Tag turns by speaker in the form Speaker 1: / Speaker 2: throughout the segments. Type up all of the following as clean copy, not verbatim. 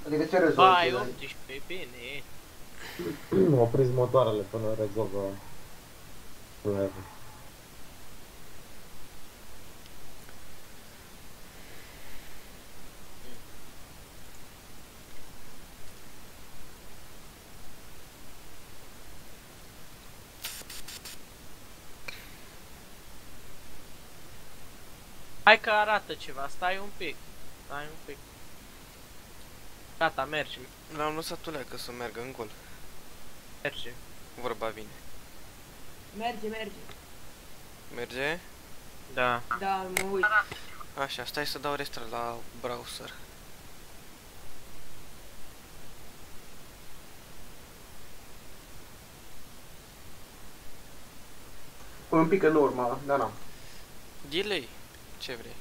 Speaker 1: Adică ce rezolvi?
Speaker 2: Ba, ai 18, e bine.
Speaker 3: Opriți motoarele până rezolvă problema.
Speaker 2: Hai că arată ceva, stai un pic. Stai un pic. Gata, mergem.
Speaker 4: L-am lăsat uleacă să meargă în gol.
Speaker 2: Mergem.
Speaker 4: Vorba vine.
Speaker 5: Merge, merge.
Speaker 4: Merge?
Speaker 2: Da.
Speaker 5: Da, mă uit.
Speaker 4: Așa, stai să dau restart la browser.
Speaker 1: Un pic în urmă, dar n-am.
Speaker 4: Delay. Ce vrei?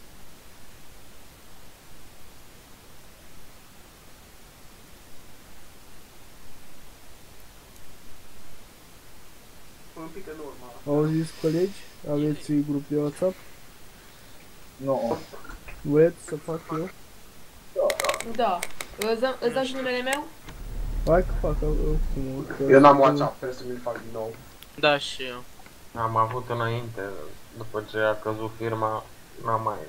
Speaker 1: Un pic în urmă.
Speaker 6: Auziți, colegi? Aveți grup de WhatsApp?
Speaker 7: Nu.
Speaker 6: Vreți să fac eu?
Speaker 5: Da. Îți dau și numele meu?
Speaker 6: Hai că fac acum.
Speaker 1: Eu n-am WhatsApp, trebuie să mi-l fac din nou.
Speaker 2: Da, și eu.
Speaker 3: Am avut înainte, după ce a căzut firma, n-am mai...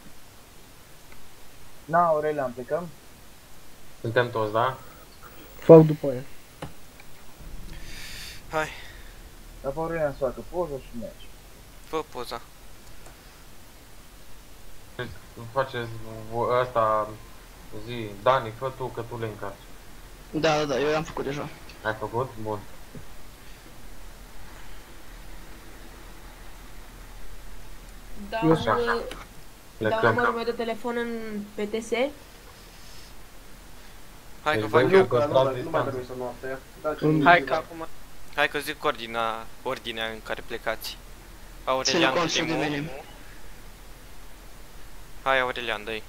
Speaker 7: Na, Aurelian, plecăm?
Speaker 3: Suntem toți, da?
Speaker 6: Fac după aia.
Speaker 4: Hai,
Speaker 7: Dar pe Aurelian să facă poză și mergi.
Speaker 4: fă poza.
Speaker 3: Faceți ăsta, zi, Dani, fă tu, că tu le încarci.
Speaker 8: Da, eu am făcut deja.
Speaker 3: Ai făcut? Bun.
Speaker 5: Dau,
Speaker 3: Așa.
Speaker 5: dau
Speaker 3: Plecăm.
Speaker 5: numărul meu de telefon în PTS.
Speaker 4: Hai că
Speaker 3: Deci
Speaker 4: fac
Speaker 3: voi
Speaker 4: eu.
Speaker 3: păstrați
Speaker 1: Nu mai
Speaker 3: distanța.
Speaker 1: trebuie să noapte. Dați
Speaker 2: Hai că acum...
Speaker 4: Hai că zic ordinea în care plecați.
Speaker 8: Ține
Speaker 4: Aurelian
Speaker 8: cont și de
Speaker 4: primul.
Speaker 8: mine.
Speaker 4: Hai Aurelian, dă-i.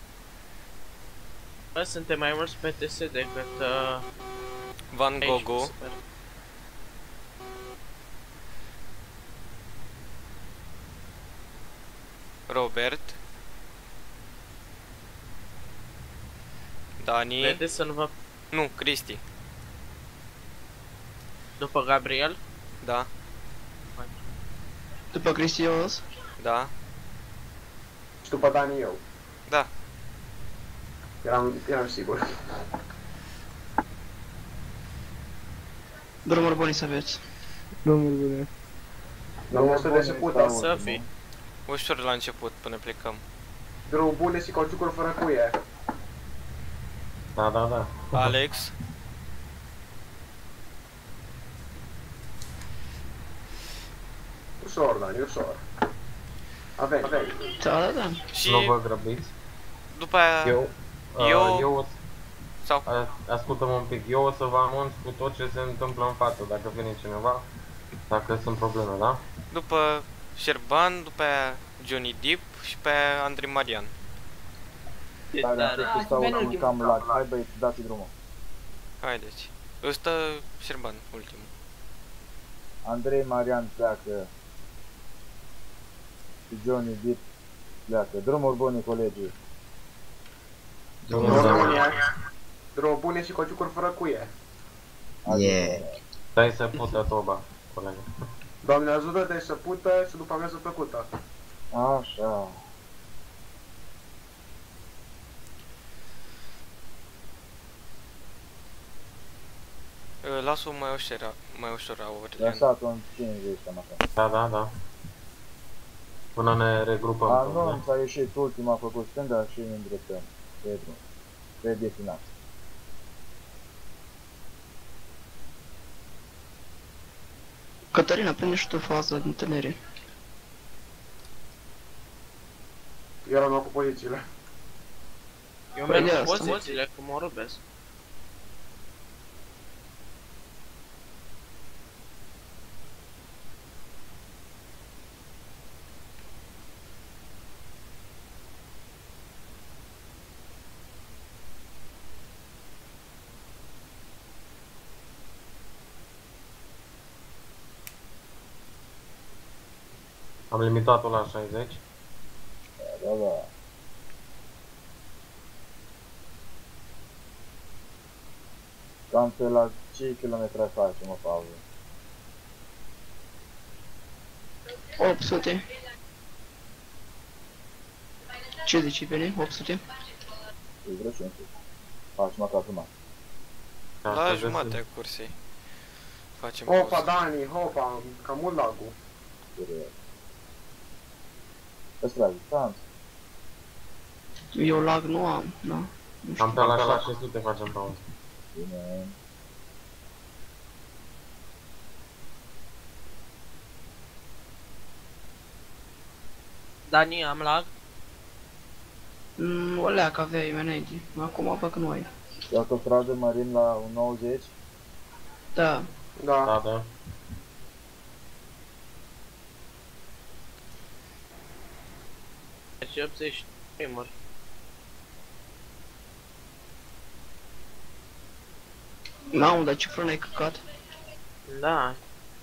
Speaker 2: Bă, suntem mai mulți pe TS decât...
Speaker 4: Van
Speaker 2: aici,
Speaker 4: Gogo.
Speaker 2: super.
Speaker 4: Robert. Dani.
Speaker 2: Vedeți să nu vă...
Speaker 4: Nu, Cristi.
Speaker 2: După Gabriel?
Speaker 4: Da,
Speaker 8: După Cristios.
Speaker 4: da,
Speaker 1: și după Dani eu.
Speaker 4: da.
Speaker 1: Eram sigur.
Speaker 8: Drumuri bune să aveți.
Speaker 6: Drumuri bune.
Speaker 1: Dar mă de se pută.
Speaker 2: Să fii.
Speaker 4: Ușor la început până plecăm.
Speaker 1: Drumul bune și cauciucuri fără cuie.
Speaker 3: Da, da, da.
Speaker 4: Alex.
Speaker 1: Ușor, Dani, ușor. Avem.
Speaker 8: Da.
Speaker 4: Și
Speaker 3: Nu vă grăbiți.
Speaker 4: după aia
Speaker 3: Eu o
Speaker 4: sau
Speaker 3: ascultă-mă un pic. Eu o să vă anunț cu tot ce se întâmplă în față, dacă vine cineva, dacă sunt probleme, da?
Speaker 4: după Șerban, după aia Johnny Deep și pe aia Andrei Marian.
Speaker 7: Dar
Speaker 2: Dar...
Speaker 7: dacă stau
Speaker 5: penultimul.
Speaker 7: cam la... Hai băieți, dați drumul.
Speaker 4: Haideți. Ăsta Șerban, ultimul.
Speaker 7: Andrei Marian pleacă. Și Johnny Deep pleacă. Drumuri bune, colegii.
Speaker 1: Drumul bune și cauciucuri fără cuie.
Speaker 3: Stai să pută toba, colegă.
Speaker 1: Doamne ajută-te să pută și după amiază plăcută.
Speaker 7: Așa.
Speaker 4: Las-o mai ușor Aurelian.
Speaker 7: Lăsat-o în 50, cam așa.
Speaker 3: Da, da, da. Până ne regrupăm.
Speaker 7: A,
Speaker 3: tot,
Speaker 7: nu,
Speaker 3: da?
Speaker 7: mi s-a ieșit ultima, a făcut stânga și ne îndreptăm. Pe drum. Pe destinație.
Speaker 8: Cătălina, prinde și tu faza de întâlnire.
Speaker 1: Eu eram cu pozițiile.
Speaker 2: Eu
Speaker 8: Păi
Speaker 2: merg
Speaker 8: de
Speaker 2: cu
Speaker 8: asta.
Speaker 2: pozițiile, că mă rubesc.
Speaker 3: Am limitat-o la 60.
Speaker 7: Da. Cam pe la ce kilometri faci, mă, Pavel?
Speaker 8: 800. Ce zici, Beni? 800?
Speaker 7: E vreo 500. Faci măcar jumătate.
Speaker 4: La jumatea cursei. Facem
Speaker 1: Hopa,
Speaker 4: pauză.
Speaker 1: Dani, hopa, cam mult lagul.
Speaker 7: Serios. Îți tragi distanță.
Speaker 8: Eu lag nu am, da. Nu
Speaker 3: Cam
Speaker 8: știu.
Speaker 3: pe la 600 facem pauză.
Speaker 7: Bine.
Speaker 2: Dani, am lag?
Speaker 8: O leacă aveai înainte. Acum văd că nu ai.
Speaker 7: Pe autostradă mărim la un 90.
Speaker 8: Da.
Speaker 1: Da.
Speaker 3: Da, da.
Speaker 2: Deci 80 primuri.
Speaker 8: N-am, dar ce frână ai căcat?
Speaker 2: Da.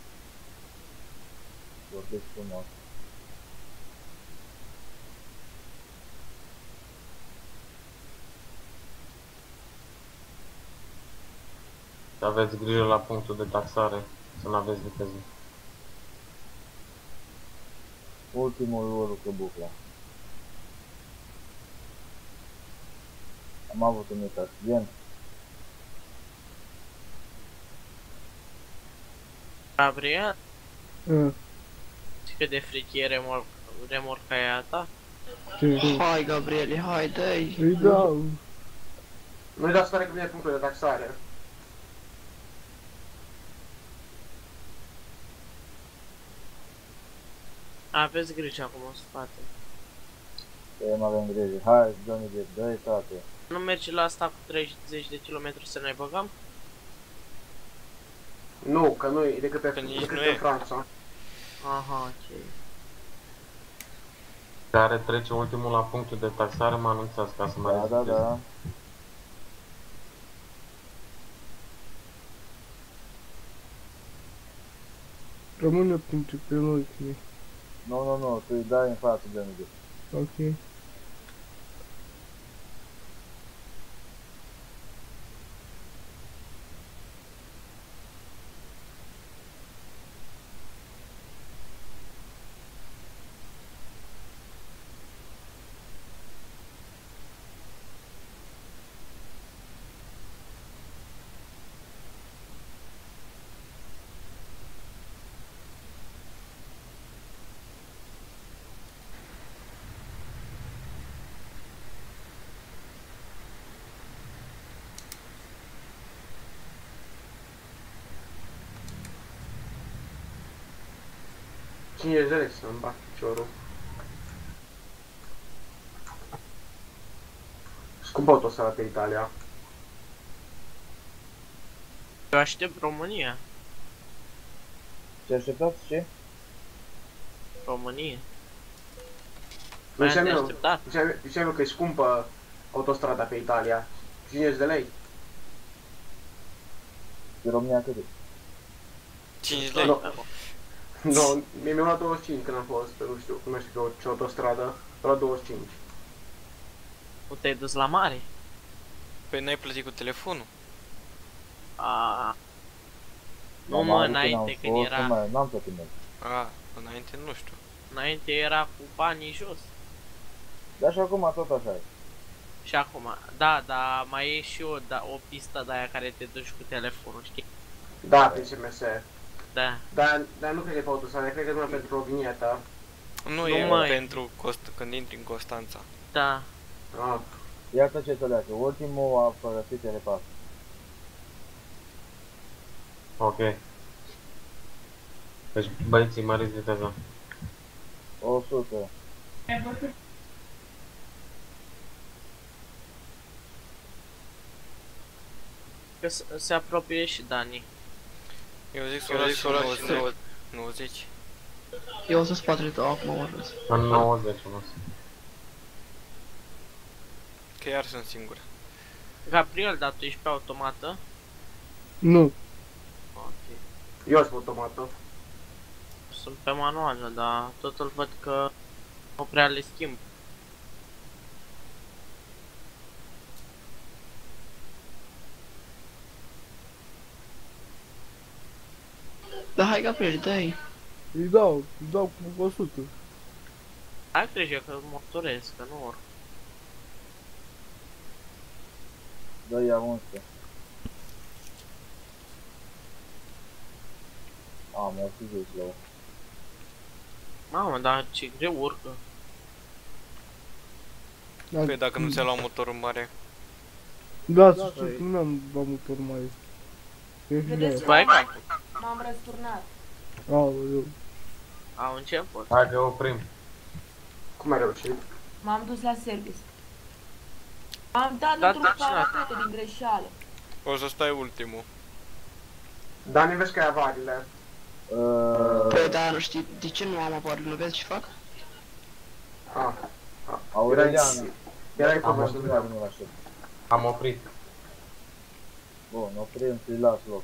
Speaker 7: Vorbesc frumos.
Speaker 3: Să aveți grijă la punctul de taxare, să nu aveți viteză.
Speaker 7: Ultimul urcă bucla. Am avut un mic accident.
Speaker 2: Gabriel,
Speaker 6: Ah,
Speaker 2: știi cât de fric e remorca aia ta?
Speaker 6: ce?
Speaker 8: Hai, Gabriele, hai, dă-i.
Speaker 6: Îi dau.
Speaker 1: Nu-i dați tare că vine punctul de taxare.
Speaker 2: Aveți grijă acum în spate.
Speaker 7: Că nu avem grijă. Hai, domnule, dă-i toate.
Speaker 2: Nu mergi la asta cu 30 de km să ne băgăm?
Speaker 1: Nu, că nu e decât
Speaker 4: Că nici
Speaker 1: decât
Speaker 4: nu
Speaker 1: în
Speaker 4: e.
Speaker 1: Franța.
Speaker 2: Aha, ok.
Speaker 3: Care trece ultimul la punctul de taxare, mă anunțați ca să mă
Speaker 7: Da, da,
Speaker 3: rezistez.
Speaker 7: da.
Speaker 6: Rămâne printre penultime.
Speaker 7: Nu, tu îi dai în față, domnule.
Speaker 6: Ok.
Speaker 1: Cine de lei să-mi bat piciorul? Scumpă autostrada pe Italia.
Speaker 2: Eu aștept România.
Speaker 7: Ce așteptați? Ce?
Speaker 2: România.
Speaker 1: Nu
Speaker 2: Mai am de
Speaker 1: înseamnă,
Speaker 2: așteptat.
Speaker 1: înseamnă că e scumpă autostrada pe Italia. 50 de lei.
Speaker 7: Pe România cât e?
Speaker 4: 5 lei.
Speaker 1: Nu. Nu, mi-am luat 25 când am fost, pe nu știu ce autostradă, la 25.
Speaker 2: Nu te-ai dus la mare?
Speaker 4: Păi n-ai plătit cu telefonul?
Speaker 2: A. Nu
Speaker 7: Am
Speaker 2: mă,
Speaker 7: auzit
Speaker 2: înainte
Speaker 7: n-am
Speaker 2: când
Speaker 7: fost,
Speaker 2: era.
Speaker 7: nu mai- N-am plătit mult.
Speaker 4: A, înainte nu știu.
Speaker 2: Înainte era cu banii jos.
Speaker 7: Dar și acum tot așa e.
Speaker 2: Și acum, da, dar mai e și o pistă de aia care te duci cu telefonul, știi?
Speaker 1: Da, pe SMS.
Speaker 2: Da.
Speaker 1: Dar nu cred că e pe autostradă, cred că numai pentru o vinietă.
Speaker 4: Nu e
Speaker 2: mai.
Speaker 4: pentru când intri în Constanța.
Speaker 2: Da.
Speaker 1: Ah.
Speaker 7: Iată ce tăleacă. Ultimul a părăsit telepasul.
Speaker 3: Ok. Deci băieții, măriți viteza.
Speaker 7: 100.
Speaker 2: Că se apropie și Dani.
Speaker 4: Eu zic să o lași 90.
Speaker 8: Eu o să spatele tău acum, mă râs.
Speaker 3: În 90, mă.
Speaker 4: Că iar sunt singur.
Speaker 2: Gabriel, dar tu ești pe automată?
Speaker 6: Nu.
Speaker 2: Ok.
Speaker 1: Eu sunt automatul.
Speaker 2: Sunt pe manuală, dar totul văd că nu prea le schimb.
Speaker 8: Da, hai Gabriel, dă-i.
Speaker 6: Îi dau cu 100.
Speaker 2: Ai grijă că motorez, că nu urc.
Speaker 7: Dă-i a 11. Am 110 la 8.
Speaker 2: Mamă, dar ce greu urcă.
Speaker 6: Da,
Speaker 4: Păi dacă nu ți-a luat motorul mare.
Speaker 6: Da, să știu că nu am luat motor mai. E
Speaker 5: Vedeți?
Speaker 6: bine.
Speaker 2: Băi, capul.
Speaker 5: M-am răsturnat.
Speaker 6: Aoleu.
Speaker 2: Au început.
Speaker 3: Hai că oprim.
Speaker 1: Cum ai reușit?
Speaker 5: M-am dus la service. Am dat
Speaker 2: Da,
Speaker 5: într-un
Speaker 2: da,
Speaker 5: parapete din greșeală.
Speaker 4: O să stai ultimul.
Speaker 1: Dani, vezi că ai avariile.
Speaker 8: Păi da, nu știi, de ce nu am apărut? Nu vezi ce fac?
Speaker 7: Aurelian.
Speaker 1: Erai cu
Speaker 3: Am
Speaker 1: mestul
Speaker 7: Nu
Speaker 1: meu.
Speaker 7: nu aștept.
Speaker 3: Am oprit.
Speaker 7: Bun, oprim să-i las loc.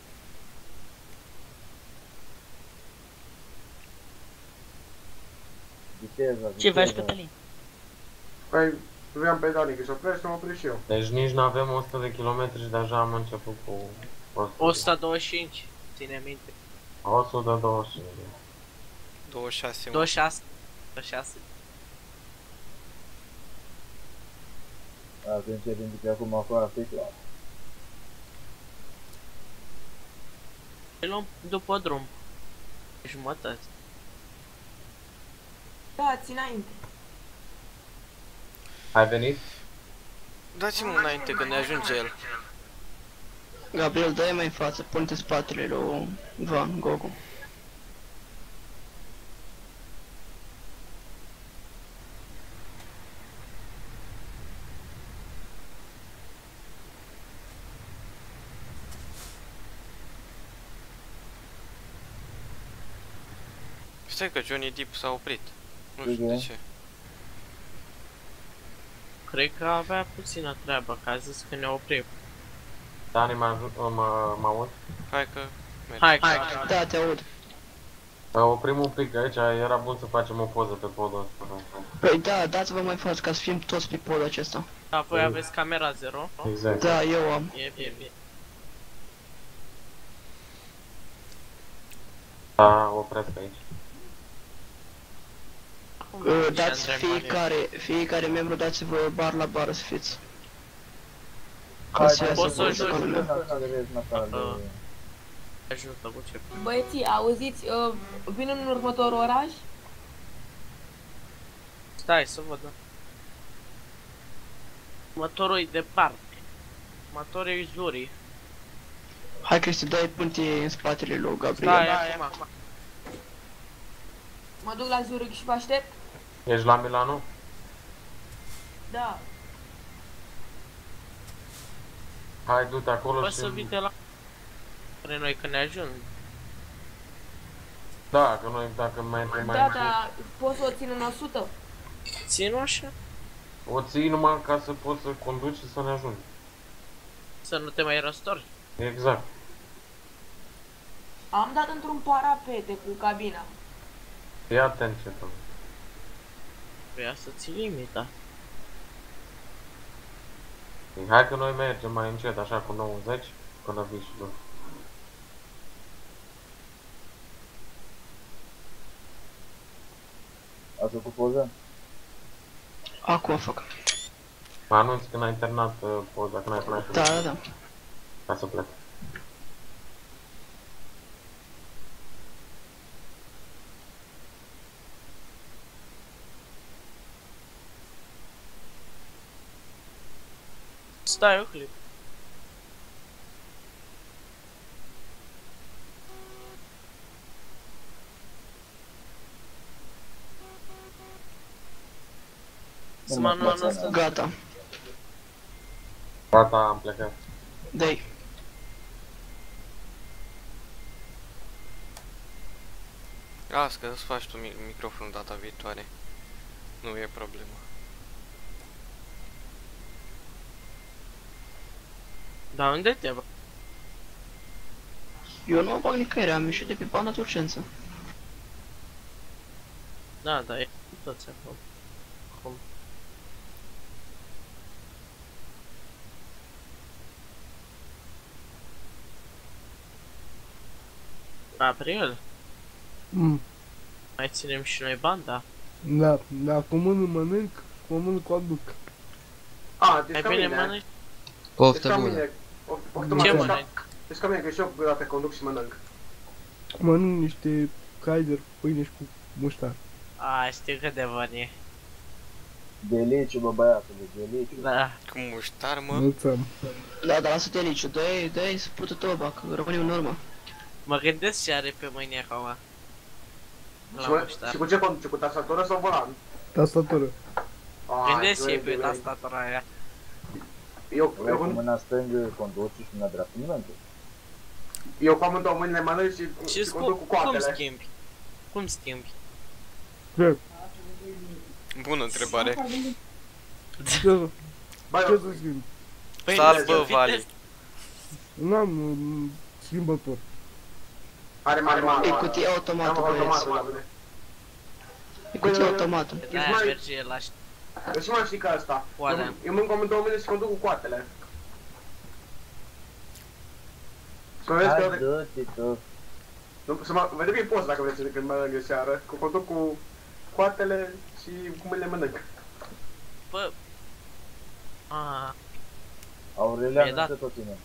Speaker 7: Viteza,
Speaker 9: Ce faci,
Speaker 7: viteza.
Speaker 9: Cătălin?
Speaker 1: Păi, vreau pe Dani că să oprești, să mă opresc și eu.
Speaker 3: Deci nici nu avem 100 de kilometri și deja am început cu
Speaker 2: 125. Ține minte.
Speaker 3: 125.
Speaker 4: 26, mă.
Speaker 2: 26. 26.
Speaker 7: Atunci începe acum foarte clar.
Speaker 2: Îl luăm după drum. Jumătate.
Speaker 5: Da, ți înainte.
Speaker 3: Ai venit?
Speaker 4: Dați-mi înainte când ne ajunge el.
Speaker 8: Gabriel, dă-i mai în față, pune-te spatele lui Van, Gogu.
Speaker 4: Stai că Johnny Depp s-a oprit. Nu știu
Speaker 7: De
Speaker 4: de
Speaker 7: ce?
Speaker 4: ce.
Speaker 2: Cred că avea puțină treabă, că a zis că ne oprim.
Speaker 3: Dani, mă aud?
Speaker 4: Hai că merge.
Speaker 2: Hai, că
Speaker 8: Da, te aud.
Speaker 3: Oprim un pic aici, era bun să facem o poză pe podul ăsta.
Speaker 8: Păi da, dați-vă mai față ca să fim toți pe podul acesta.
Speaker 2: da, voi aveți camera 0?
Speaker 3: Exact.
Speaker 8: Da, eu am.
Speaker 2: E bine.
Speaker 3: Da, opresc aici.
Speaker 8: Dați fiecare membru, dați-vă bar la bar să fiți. Ca să
Speaker 2: Poți să
Speaker 8: iasă
Speaker 2: joci.
Speaker 8: cu lumea.
Speaker 2: Ajută cu ce.
Speaker 5: Băieții, auziți, vin în următorul oraș?
Speaker 2: Stai să văd. Următorul e departe. Următorul e Zuri.
Speaker 8: Hai Cristi, dai punte în spatele lui Gabriel.
Speaker 2: Stai acum.
Speaker 5: Mă duc la Zurich și vă aștept?
Speaker 3: Ești la Milano?
Speaker 5: Da.
Speaker 3: Hai, du-te acolo
Speaker 2: Poți
Speaker 3: și...
Speaker 2: să vii de la... Spre noi când ne ajung.
Speaker 3: Da, că noi dacă mai întâi mai
Speaker 5: Da,
Speaker 3: încet,
Speaker 5: dar pot să o țin în 100?
Speaker 2: Țin-o așa.
Speaker 3: o ții numai ca să poți să conduci și să ne ajungi.
Speaker 2: Să nu te mai răstorni.
Speaker 3: Exact.
Speaker 5: Am dat într-un parapete cu cabina.
Speaker 3: Fii atent ce fac.
Speaker 2: Vrea să ții limita.
Speaker 3: Hai că noi mergem mai încet, așa cu 90, până vii și tu.
Speaker 7: Ați făcut poză?
Speaker 8: Acum fac.
Speaker 3: Mă anunți când ai terminat poza, când ai terminat
Speaker 8: Da.
Speaker 3: ca să plec.
Speaker 2: Stai o clip. Să mă anunț.
Speaker 8: Gata.
Speaker 3: Gata, am plecat.
Speaker 8: Dai.
Speaker 4: Las că îți faci tu microfonul data viitoare. Nu e problemă.
Speaker 2: Dar unde te bă?
Speaker 8: Eu nu bag nicăieri, am ieșit de pe banda de urgență.
Speaker 2: Da, da, e toți acolo. Cum? Gabriel,
Speaker 6: Mm.
Speaker 2: mai ținem și noi banda?
Speaker 6: Da, da, cu mână mănânc, cu mână conduc.
Speaker 1: A, deci
Speaker 2: Mai
Speaker 1: ca
Speaker 2: bine
Speaker 1: mine.
Speaker 2: mănânci?
Speaker 1: Deci
Speaker 9: Poftă
Speaker 1: ca
Speaker 9: bună.
Speaker 1: mine.
Speaker 2: Ce
Speaker 1: Deci
Speaker 2: mănânci?
Speaker 1: deci ca mine, că și eu câteodată conduc și mănânc.
Speaker 6: Mănânc niște Kaiser, pâine și cu muștar.
Speaker 2: A, știu cât de bun e.
Speaker 7: Deliciu, bă, băiatule, deliciu.
Speaker 2: Da.
Speaker 4: Cu muștar, mă.
Speaker 6: Mulțumim.
Speaker 8: Da, dar lasă-te Liciu, dă-i să pută toba, că rămânem în urmă.
Speaker 2: Mă gândesc ce are pe mâine acum.
Speaker 1: Și,
Speaker 2: La muștar.
Speaker 1: și cu ce conduce? Cu tastatură sau volan?
Speaker 6: Tastatură.
Speaker 2: Gândesc și
Speaker 1: Ai,
Speaker 2: e pe
Speaker 1: băi,
Speaker 2: tastatura aia.
Speaker 1: Eu
Speaker 7: Cu mâna stângă conduci și cu mâna dreaptă nu merge.
Speaker 1: Eu cu amândouă mâinile mănânc și
Speaker 2: Și
Speaker 1: conduc cu
Speaker 2: cum
Speaker 1: coatele.
Speaker 2: schimbi? Cum schimbi?
Speaker 6: Ce?
Speaker 4: Bună întrebare.
Speaker 6: Ce
Speaker 1: Bă,
Speaker 6: ce să schimb?
Speaker 2: Păi,
Speaker 4: Stai,
Speaker 2: nu,
Speaker 4: bă,
Speaker 2: fi
Speaker 4: Vali.
Speaker 2: test.
Speaker 6: N-am schimbător.
Speaker 1: are mare.
Speaker 8: E cutie automată, băieți. E cutie automată.
Speaker 2: De-aia merge la
Speaker 1: Deci mai știi că asta.
Speaker 2: Coada.
Speaker 1: Eu mânc cu amândouă mâinile și conduc cu coatele. Să mă vezi
Speaker 7: Hai,
Speaker 1: că...
Speaker 7: dă-te, că...
Speaker 1: Să mă vede bine post dacă vreți când mănânc de seară. Că conduc cu coatele și cu mâinile mănânc.
Speaker 2: Bă. A,
Speaker 7: Aurelian,
Speaker 2: Mi-e dat.
Speaker 7: nu te tot tine.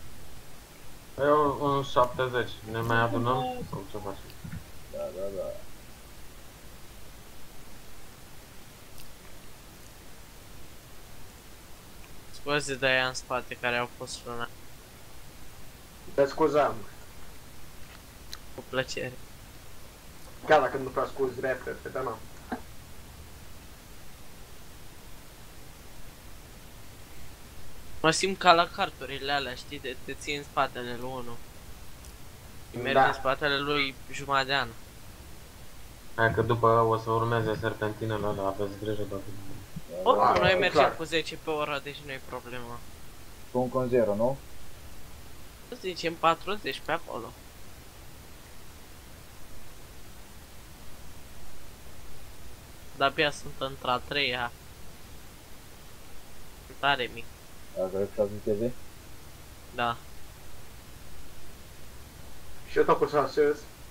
Speaker 3: Eu un 70. Ne mai adunăm? Sau ce facem?
Speaker 7: Da, da, da.
Speaker 2: scuze de aia în spate care au fost luna.
Speaker 1: Te scuzăm.
Speaker 2: Cu plăcere.
Speaker 1: Chiar dacă nu prea scuzi repede, dar nu.
Speaker 2: Mă simt ca la carturile alea, știi, de te ții în spatele lui unul. Mergi
Speaker 1: Da.
Speaker 2: în spatele lui jumătate de an.
Speaker 3: Hai că după o să urmeze serpentinele alea, aveți grijă dacă...
Speaker 2: Oricum, noi
Speaker 1: e
Speaker 2: mergem
Speaker 1: clar.
Speaker 2: cu 10 pe oră, deci nu e problemă.
Speaker 7: Cu un con zero, nu?
Speaker 2: Să zicem 40 pe acolo. De-abia sunt într-a treia. Tare mic,
Speaker 7: Dacă vrei să viteze.
Speaker 2: da.
Speaker 1: Și eu tot cu 6.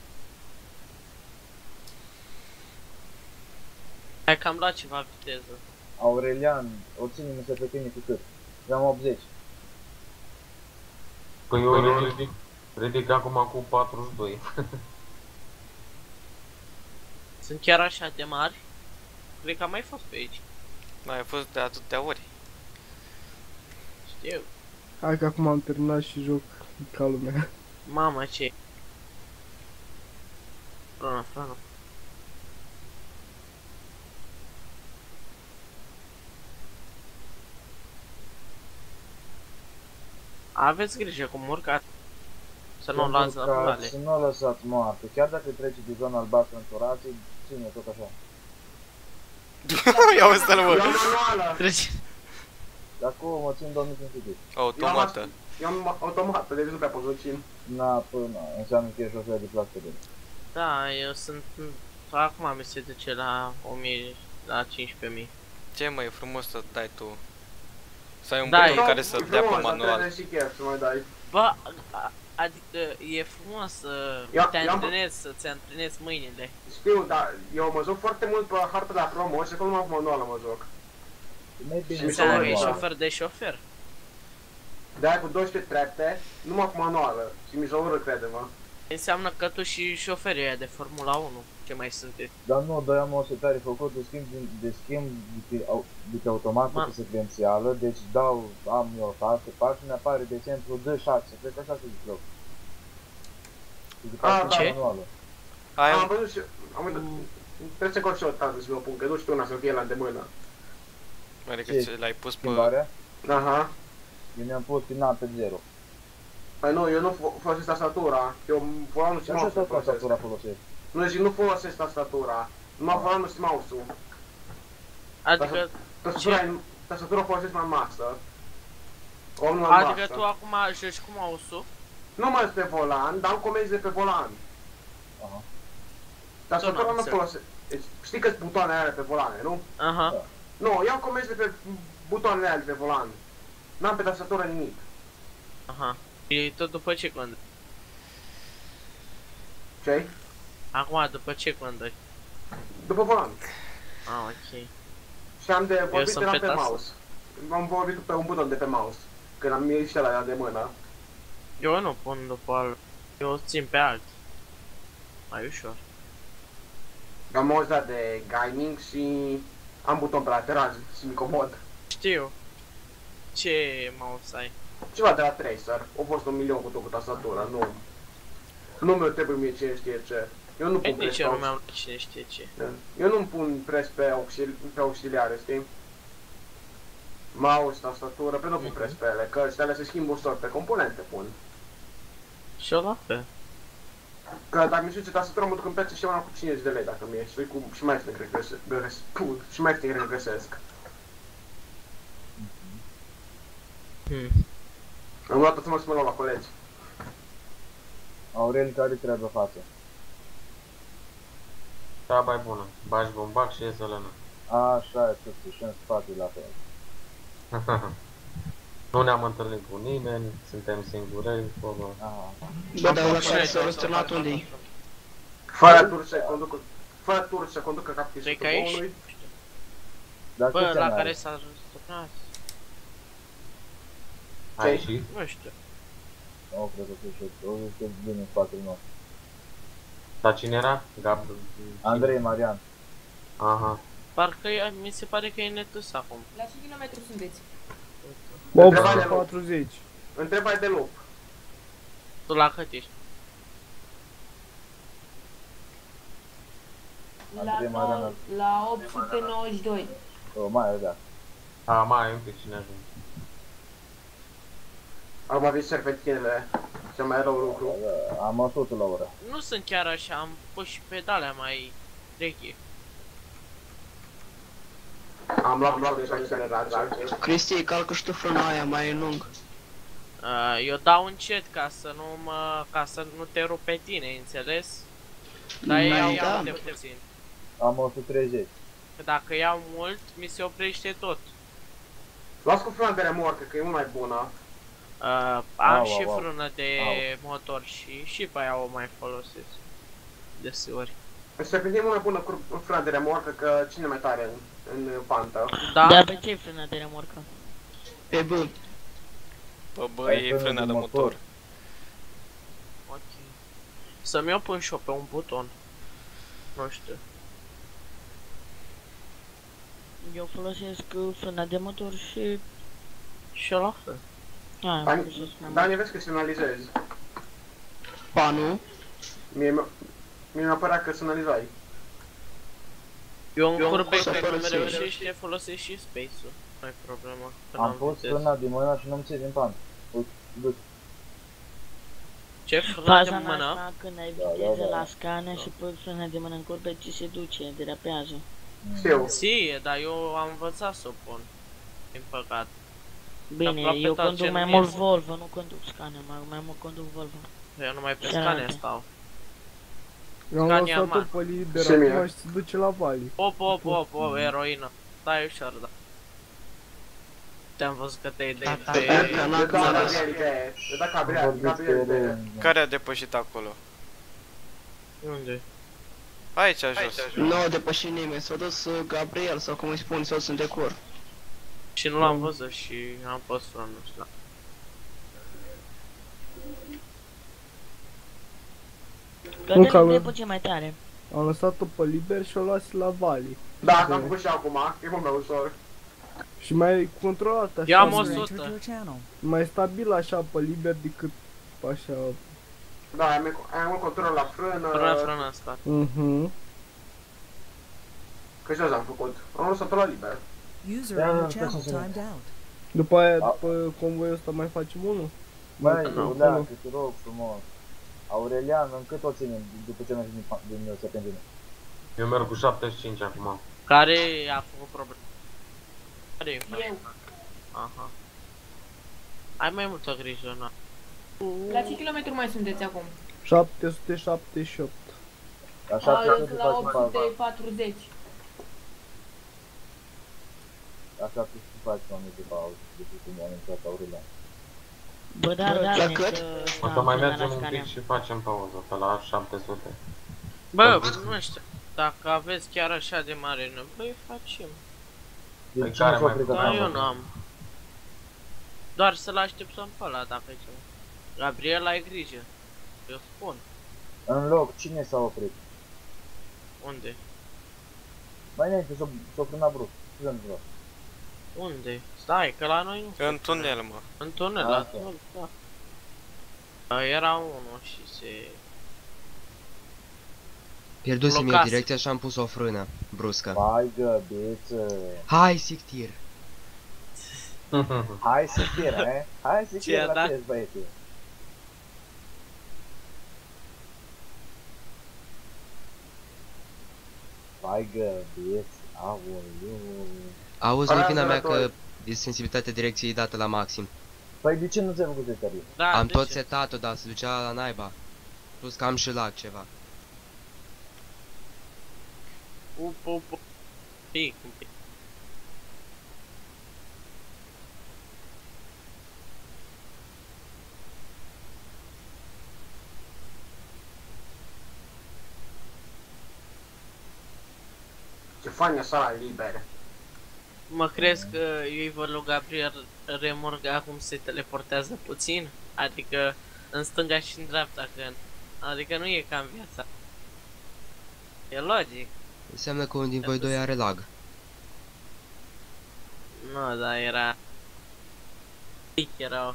Speaker 2: Hai că am luat ceva viteză.
Speaker 7: Aurelian, o ține-mi să pe tine cu cât? Eu am 80.
Speaker 3: Păi eu ridic acum cu 42.
Speaker 2: Sunt chiar așa de mari? Cred că am mai fost pe aici.
Speaker 4: Mai ai fost de atâtea ori.
Speaker 2: Știu.
Speaker 6: Hai că acum am terminat și joc ca lumea.
Speaker 2: Mamă, ce? Frână. Aveți grijă cum urcați. Să nu luați naturale.
Speaker 7: Să nu o lăsați moarte. Chiar dacă trece de zona albastră în torație, ține tot așa.
Speaker 4: Ia uite-l,
Speaker 1: Eu
Speaker 4: mă.
Speaker 1: am manuală.
Speaker 2: Trece.
Speaker 7: Dacă mă țin 2500.
Speaker 4: Automată.
Speaker 1: Eu am automat, deci nu prea pot să țin.
Speaker 7: Na, până, înseamnă că ești șofer de clasă de.
Speaker 2: Da, eu sunt... Acum mi se duce la 1000, la 15.000.
Speaker 4: Ce mai e frumos să dai tu? Să ai un
Speaker 2: Da,
Speaker 4: buton
Speaker 2: e
Speaker 4: care să dea pe
Speaker 1: Frumos, dar
Speaker 4: manual.
Speaker 1: trebuie și chef să mai dai.
Speaker 2: Bă, adică e frumos să te
Speaker 1: Eu am-
Speaker 2: antrenezi, să-ți antrenezi mâinile.
Speaker 1: Știu, dar eu mă joc foarte mult pe harta de la promo și acolo numai cu manuală mă joc.
Speaker 7: Nu-i bine
Speaker 1: mi
Speaker 7: să
Speaker 1: se
Speaker 2: Înseamnă
Speaker 1: pare
Speaker 2: că e
Speaker 1: manual.
Speaker 2: șofer de șofer.
Speaker 1: De-aia cu 12 trepte, numai cu manuală. Și mi se ură, crede-mă.
Speaker 2: Înseamnă că tu și șoferii ăia de Formula 1, ce mai sunteți?
Speaker 7: Dar nu, doi am o setare făcut de schimb de automată
Speaker 2: Ma.
Speaker 7: pe secvențială, deci am eu toate pași și mi apare de exemplu D6, cred că așa se zic loc. Și după aceea
Speaker 2: ce?
Speaker 7: manuală.
Speaker 4: Ai
Speaker 1: Am
Speaker 4: un...
Speaker 1: văzut și... Trebuie să încoși și o tază să mă pun, că nu știu una să fie la îndemână.
Speaker 4: Adică
Speaker 7: Ce?
Speaker 4: ce l-ai pus pe...
Speaker 7: Schimbarea,
Speaker 1: Aha.
Speaker 7: eu mi-am pus din A pe 0.
Speaker 1: Păi nu, eu nu folosesc tastatura. Eu volanul și
Speaker 7: Așa
Speaker 1: mouse-ul
Speaker 7: tot
Speaker 1: folosesc.
Speaker 7: tastatura folosesc.
Speaker 1: Nu, și nu folosesc tastatura. Numai volanul și mouse-ul.
Speaker 2: Adică,
Speaker 1: Tastatura folosesc mai masă. O nu
Speaker 2: adică tu acum joci cu mouse-ul?
Speaker 1: Nu mai pe volan, dar am comenzi de pe volan.
Speaker 7: Aha.
Speaker 1: Tastatura
Speaker 2: Nu,
Speaker 1: nu
Speaker 2: înțeleg.
Speaker 1: folosesc. Deci, știi că-s butoanele alea pe volane, nu?
Speaker 2: Aha.
Speaker 1: Nu, eu am comenzi de pe butoanele alea de pe volan. N-am pe tastatură nimic.
Speaker 2: Aha. Și tot după ce când?
Speaker 1: Ce?
Speaker 2: Acum, după ce condări?
Speaker 1: După volan.
Speaker 2: Ah, ok.
Speaker 1: Și am de vorbit
Speaker 2: sunt
Speaker 1: eram
Speaker 2: pe
Speaker 1: pe
Speaker 2: tastă.
Speaker 1: mouse. Am vorbit pe un buton de pe mouse. Când am ieșit la de mână.
Speaker 2: Eu nu pun după al... Eu țin pe alt. Mai ușor.
Speaker 1: Am mouse dat de gaming și am buton pe lateral și mi comod.
Speaker 2: Știu. Ce mouse ai?
Speaker 1: Ceva de la Tracer. A fost 1.000.000 cu tot cu tastatura, nu. Nu mi-o trebuie mie cine știe ce. Eu nu
Speaker 2: Ei,
Speaker 1: pun pres
Speaker 2: nici
Speaker 1: pe
Speaker 2: eu nu mi-am cine știe ce.
Speaker 1: Eu nu-mi pun pres pe, pe auxiliare, știi? Mouse, tastatură, pe nu pun pres pe ele, că alea se schimbă ușor, pe componente pun.
Speaker 2: Și eu la fel.
Speaker 1: Că dacă mi-e ce tastatura mă duc în PC și cu 50 de lei dacă mi-e și mai ieftin cred că găsesc. Și mai ieftin cred că găsesc. Am luat tot să mă luau la colegi.
Speaker 7: Aurel, care trebuie față?
Speaker 3: Treaba e bună. Bagi bombac și e zălănă.
Speaker 7: Așa e, tot și în spate la fel.
Speaker 3: Nu ne-am întâlnit cu nimeni, suntem singurei, acolo.
Speaker 7: Aha.
Speaker 8: Bă, dar ăla care s-a răsturnat unde-i?
Speaker 1: Fără turci să conducă capul
Speaker 2: Cred că aici?
Speaker 7: Dar
Speaker 2: Bă,
Speaker 7: câți
Speaker 2: la
Speaker 7: ani
Speaker 2: care
Speaker 7: are?
Speaker 2: s-a răsturnat.
Speaker 3: Ai ieșit?
Speaker 2: Nu știu.
Speaker 7: Nu, cred că tu ești bine în spatele nostru.
Speaker 3: Dar cine era? Gab...
Speaker 7: Andrei Marian.
Speaker 3: Aha.
Speaker 2: Parcă mi se pare că e netus acum.
Speaker 5: La ce kilometru sunteți?
Speaker 6: 840.
Speaker 1: Întrebai de lup.
Speaker 2: Tu la cât ești?
Speaker 7: Andrei Marian.
Speaker 5: La 892.
Speaker 7: Mai avea.
Speaker 3: Mai e un pic cine ajunge.
Speaker 1: Am avut serpentinele. Cel mai rău lucru.
Speaker 7: Am 100 la oră.
Speaker 2: Nu sunt chiar așa, am pus și pedale mai reche.
Speaker 1: Am luat de accelerație.
Speaker 8: Cristi, calcă și tu frâna aia mai lung.
Speaker 2: Eu dau încet ca să nu te rup pe tine, înțeles? Dar iau
Speaker 8: Da.
Speaker 2: de puțin.
Speaker 7: Am 130.
Speaker 2: Că dacă iau mult, mi se oprește tot.
Speaker 1: Las cu frână de remorcă, că e mult mai bună.
Speaker 2: Am
Speaker 7: Au,
Speaker 2: și
Speaker 7: au, au.
Speaker 2: frână de motor și pe aia o mai folosesc. Deseori.
Speaker 1: Serpentina e mult mai bună cu frână de remorcă, că cine mai tare în pantă.
Speaker 2: Da?
Speaker 9: Dar pe ce e frâna de remorcă?
Speaker 8: Pe B.
Speaker 4: Bă, e frâna de motor.
Speaker 2: Ok. Să-mi o pun și eu pe un buton. Nu știu.
Speaker 9: Eu folosesc frâna de motor și...
Speaker 2: Și eu la fel.
Speaker 9: Am folosesc mai
Speaker 1: Dar
Speaker 9: mult.
Speaker 1: ne vezi că semnalizezi.
Speaker 8: Pa, nu?
Speaker 1: Mie mi-a părea că semnalizai.
Speaker 2: Eu în curbe
Speaker 8: să
Speaker 2: când îmi
Speaker 8: folosesc.
Speaker 2: reușește folosesc și space-ul. Nu e problemă. Că
Speaker 7: Am
Speaker 2: n-am
Speaker 7: pus
Speaker 2: viteză.
Speaker 7: frâna din mână și nu-mi ții din pantă. Uite, du-te.
Speaker 2: Ce frână de
Speaker 9: Faza în
Speaker 2: mână?
Speaker 9: asta, când ai
Speaker 7: Da,
Speaker 9: viteză
Speaker 7: da, da.
Speaker 9: la scană și pui frâna de mână în curbe, ți se duce, derapează.
Speaker 1: Știu.
Speaker 2: Si, dar eu am învățat să o pun. Din păcat.
Speaker 9: Bine,
Speaker 2: Aproape
Speaker 9: eu
Speaker 2: tot
Speaker 9: conduc
Speaker 2: ce
Speaker 9: mai
Speaker 2: nu
Speaker 9: mult
Speaker 2: e.
Speaker 9: Volvo, nu conduc Scania, mai mult conduc Volvo.
Speaker 2: Eu numai pe
Speaker 9: Cealaltă.
Speaker 2: Scania stau.
Speaker 6: Eu am
Speaker 2: Scania
Speaker 6: lăsat-o
Speaker 2: mare.
Speaker 6: pe liber
Speaker 1: Și mie.
Speaker 6: acum și se duce la Vali.
Speaker 2: Op, eroină. Stai ușor, da. Te-am văzut că te-ai de...
Speaker 1: Eu dau Gabriel idee. Eu dau Gabriel idee.
Speaker 4: Care a depășit acolo?
Speaker 2: Unde?
Speaker 4: Aici a jos.
Speaker 8: Nu a depășit nimeni, s-a dus Gabriel sau cum îi spun, s-a dus în decor.
Speaker 2: Și nu l-am văzut și am pus frână, nu știu.
Speaker 9: Că
Speaker 6: Nu,
Speaker 9: dă
Speaker 6: că
Speaker 9: libre
Speaker 6: am-
Speaker 9: puțin mai tare.
Speaker 6: Am lăsat-o pe liber și o luat la Vali.
Speaker 1: Da, asta am făcut și acum, e mult mai ușor.
Speaker 6: Și mai controlat așa.
Speaker 2: Eu am
Speaker 6: mai-
Speaker 2: 100.
Speaker 6: Mai stabil așa pe liber decât așa.
Speaker 1: Da, am un control la frână.
Speaker 2: Frână în spate.
Speaker 6: Mhm.
Speaker 1: Că și asta am făcut. Am lăsat-o la liber.
Speaker 10: User
Speaker 7: Yeah,
Speaker 10: in your
Speaker 7: that's
Speaker 10: channel
Speaker 7: awesome.
Speaker 10: timed out.
Speaker 6: După aia, după convoiul ăsta mai facem unul?
Speaker 7: Băi,
Speaker 2: Nu.
Speaker 7: Iulean, că te rog frumos. Aurelian, în cât o ținem după ce mergi din serpentină?
Speaker 3: Eu merg cu 75 acum.
Speaker 2: Care a făcut probleme? Care e?
Speaker 5: Eu.
Speaker 2: Aha. Ai mai multă grijă, na.
Speaker 5: La ce kilometru mai sunteți acum?
Speaker 6: 778.
Speaker 7: Așa
Speaker 5: Azi
Speaker 7: te
Speaker 5: la
Speaker 7: faci pauză.
Speaker 5: 840.
Speaker 7: Așa te faci mami de pauză, după cum am intrat Aurelian.
Speaker 9: Bă, dar da,
Speaker 8: La
Speaker 9: ne
Speaker 8: cât?
Speaker 9: că
Speaker 3: O
Speaker 9: stau
Speaker 3: să mai
Speaker 9: până
Speaker 3: mergem
Speaker 9: la
Speaker 3: un
Speaker 9: Scania.
Speaker 3: pic și facem pauză pe la 700.
Speaker 2: Bă, nu știu, dacă aveți chiar așa de mare nevoie, facem.
Speaker 7: De
Speaker 3: Pe
Speaker 7: ce
Speaker 3: care
Speaker 7: nu s-a
Speaker 3: mai
Speaker 7: oprit
Speaker 3: putem?
Speaker 2: Dar
Speaker 7: acum?
Speaker 2: eu n-am. Doar să-l așteptăm pe ăla dacă e ceva. Gabriel, ai grijă. Eu spun.
Speaker 7: În loc, cine s-a oprit?
Speaker 2: Unde?
Speaker 7: Mai înainte s-a frânat brusc. Ce s-a întâmplat?
Speaker 2: Unde? Stai, că la noi nu se
Speaker 4: În tunel, mă.
Speaker 2: În tunel, la
Speaker 7: Asta.
Speaker 2: tunel, da. Era unul și se...
Speaker 10: Pierdusem eu
Speaker 2: Blocase.
Speaker 10: direcția și am pus o frână bruscă.
Speaker 7: Vai găbiță.
Speaker 10: Hai, Sictir!
Speaker 7: Hai să fie, eh? Hai să
Speaker 2: Ce
Speaker 7: fie
Speaker 2: a
Speaker 7: la
Speaker 2: dat?
Speaker 7: test, băieții. Vai găbiță. Aoleu.
Speaker 10: Auzi,
Speaker 1: Hai,
Speaker 10: Levina mea, că
Speaker 1: operator.
Speaker 10: e sensibilitatea direcției dată la maxim.
Speaker 7: Păi de ce nu ți-ai făcut setării?
Speaker 2: Da,
Speaker 10: Am
Speaker 2: de
Speaker 10: tot
Speaker 2: ce?
Speaker 10: setat-o, dar se ducea la naiba. Plus că am și lag ceva.
Speaker 2: Up. Pic, un pic.
Speaker 1: Ce fain e sala liberă.
Speaker 2: Mă crezi că eu văd lui Gabriel remorg acum se teleportează puțin? Adică în stânga și în dreapta, că... Adică nu e ca în viața. E logic.
Speaker 10: Înseamnă că unul din voi doi are lag.
Speaker 2: Nu, dar era... Pic era...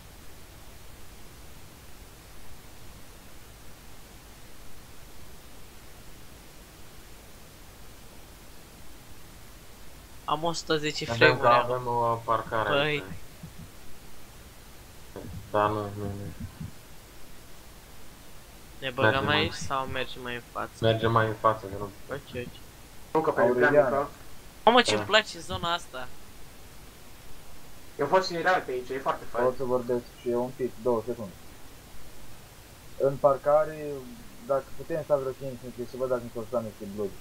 Speaker 2: Am 110
Speaker 3: Avem
Speaker 2: frame-uri
Speaker 3: că
Speaker 2: acum.
Speaker 3: avem o parcare
Speaker 2: Păi.
Speaker 3: aici. Da, nu.
Speaker 2: Ne băgăm
Speaker 3: Mergem
Speaker 2: aici
Speaker 3: mai.
Speaker 2: sau mergem mai în față?
Speaker 3: Mergem mai în față, că nu.
Speaker 2: Ok.
Speaker 1: Nu că pe
Speaker 7: Aurelian.
Speaker 1: Ucrania.
Speaker 2: Mamă, ce-mi
Speaker 3: Da.
Speaker 2: place zona asta.
Speaker 1: Eu fost general pe aici, e foarte fain.
Speaker 7: Pot să vorbesc și eu un pic, 2 secunde. În parcare, dacă putem sta vreo 5 minute, să văd dacă mi s-au stat niște blugi.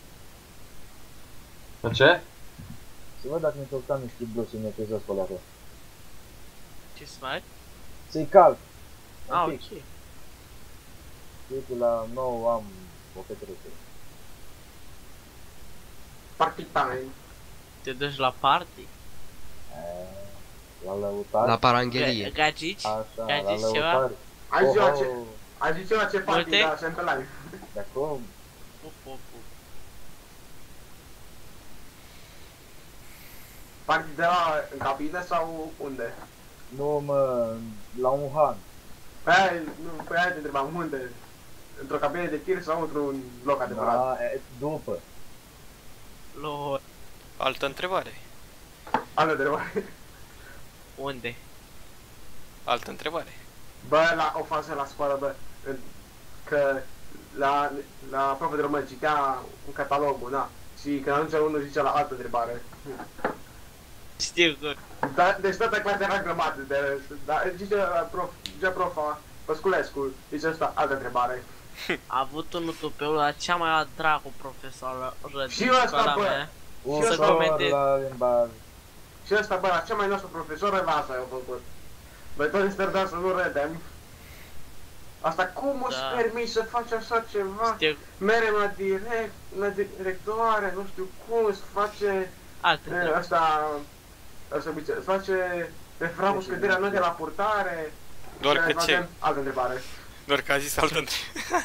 Speaker 3: Ce?
Speaker 7: Să văd dacă mi s-au stat niște blugi să ne trezesc pe acolo.
Speaker 2: Ce să faci?
Speaker 7: Să-i calc.
Speaker 2: Ah,
Speaker 7: Un pic.
Speaker 2: ok.
Speaker 7: Uite, la 9 am o petrecere.
Speaker 1: Party time.
Speaker 2: Te duci la party?
Speaker 7: La lăutari.
Speaker 10: La paranghelie.
Speaker 2: Gagici?
Speaker 7: Așa, la
Speaker 2: Gagici ceva?
Speaker 7: lăutari.
Speaker 1: Ai zis eu ce...
Speaker 7: Oho,
Speaker 1: Ai zis eu la ce party,
Speaker 2: Multe?
Speaker 1: dar sunt pe live.
Speaker 7: de acolo,
Speaker 2: Up.
Speaker 1: Party de la în cabină sau unde?
Speaker 7: nu mă, la un han.
Speaker 1: Pe aia te întrebam, unde? Într-o cabină de tir sau într-un loc adevărat?
Speaker 7: Da, după.
Speaker 2: Lol.
Speaker 4: Altă întrebare.
Speaker 1: Altă întrebare.
Speaker 2: Unde?
Speaker 4: Altă întrebare.
Speaker 1: Bă, la o fază la școală, bă, că la proful de român citea un catalogul, da, și când ajungea unul zicea la altă întrebare.
Speaker 2: Știu că...
Speaker 1: Da, deci toată clasa era grămadă de... Da, zicea profa, Păsculescu, zice asta, altă întrebare.
Speaker 2: A avut unul tupeu la cea mai dracu profesoară
Speaker 1: Și
Speaker 2: din
Speaker 1: ăsta,
Speaker 2: școala
Speaker 1: bă.
Speaker 2: mea.
Speaker 7: Ușor
Speaker 2: comentez.
Speaker 7: la limbaj.
Speaker 1: Și ăsta, bă, la cea mai noastră profesoră, la asta i-a făcut. Băi, toți stărdam să nu râdem. Asta cum îți
Speaker 2: Da.
Speaker 1: permiți să faci așa ceva?
Speaker 2: Știu
Speaker 1: Merem la directoare, nu știu cum, să face
Speaker 2: alte
Speaker 1: asta îți face referatul scăderea note la purtare.
Speaker 4: Doar
Speaker 1: Și
Speaker 4: că
Speaker 1: facem
Speaker 4: ce?
Speaker 1: altă întrebare.
Speaker 4: Doar că a zis altă întrebare.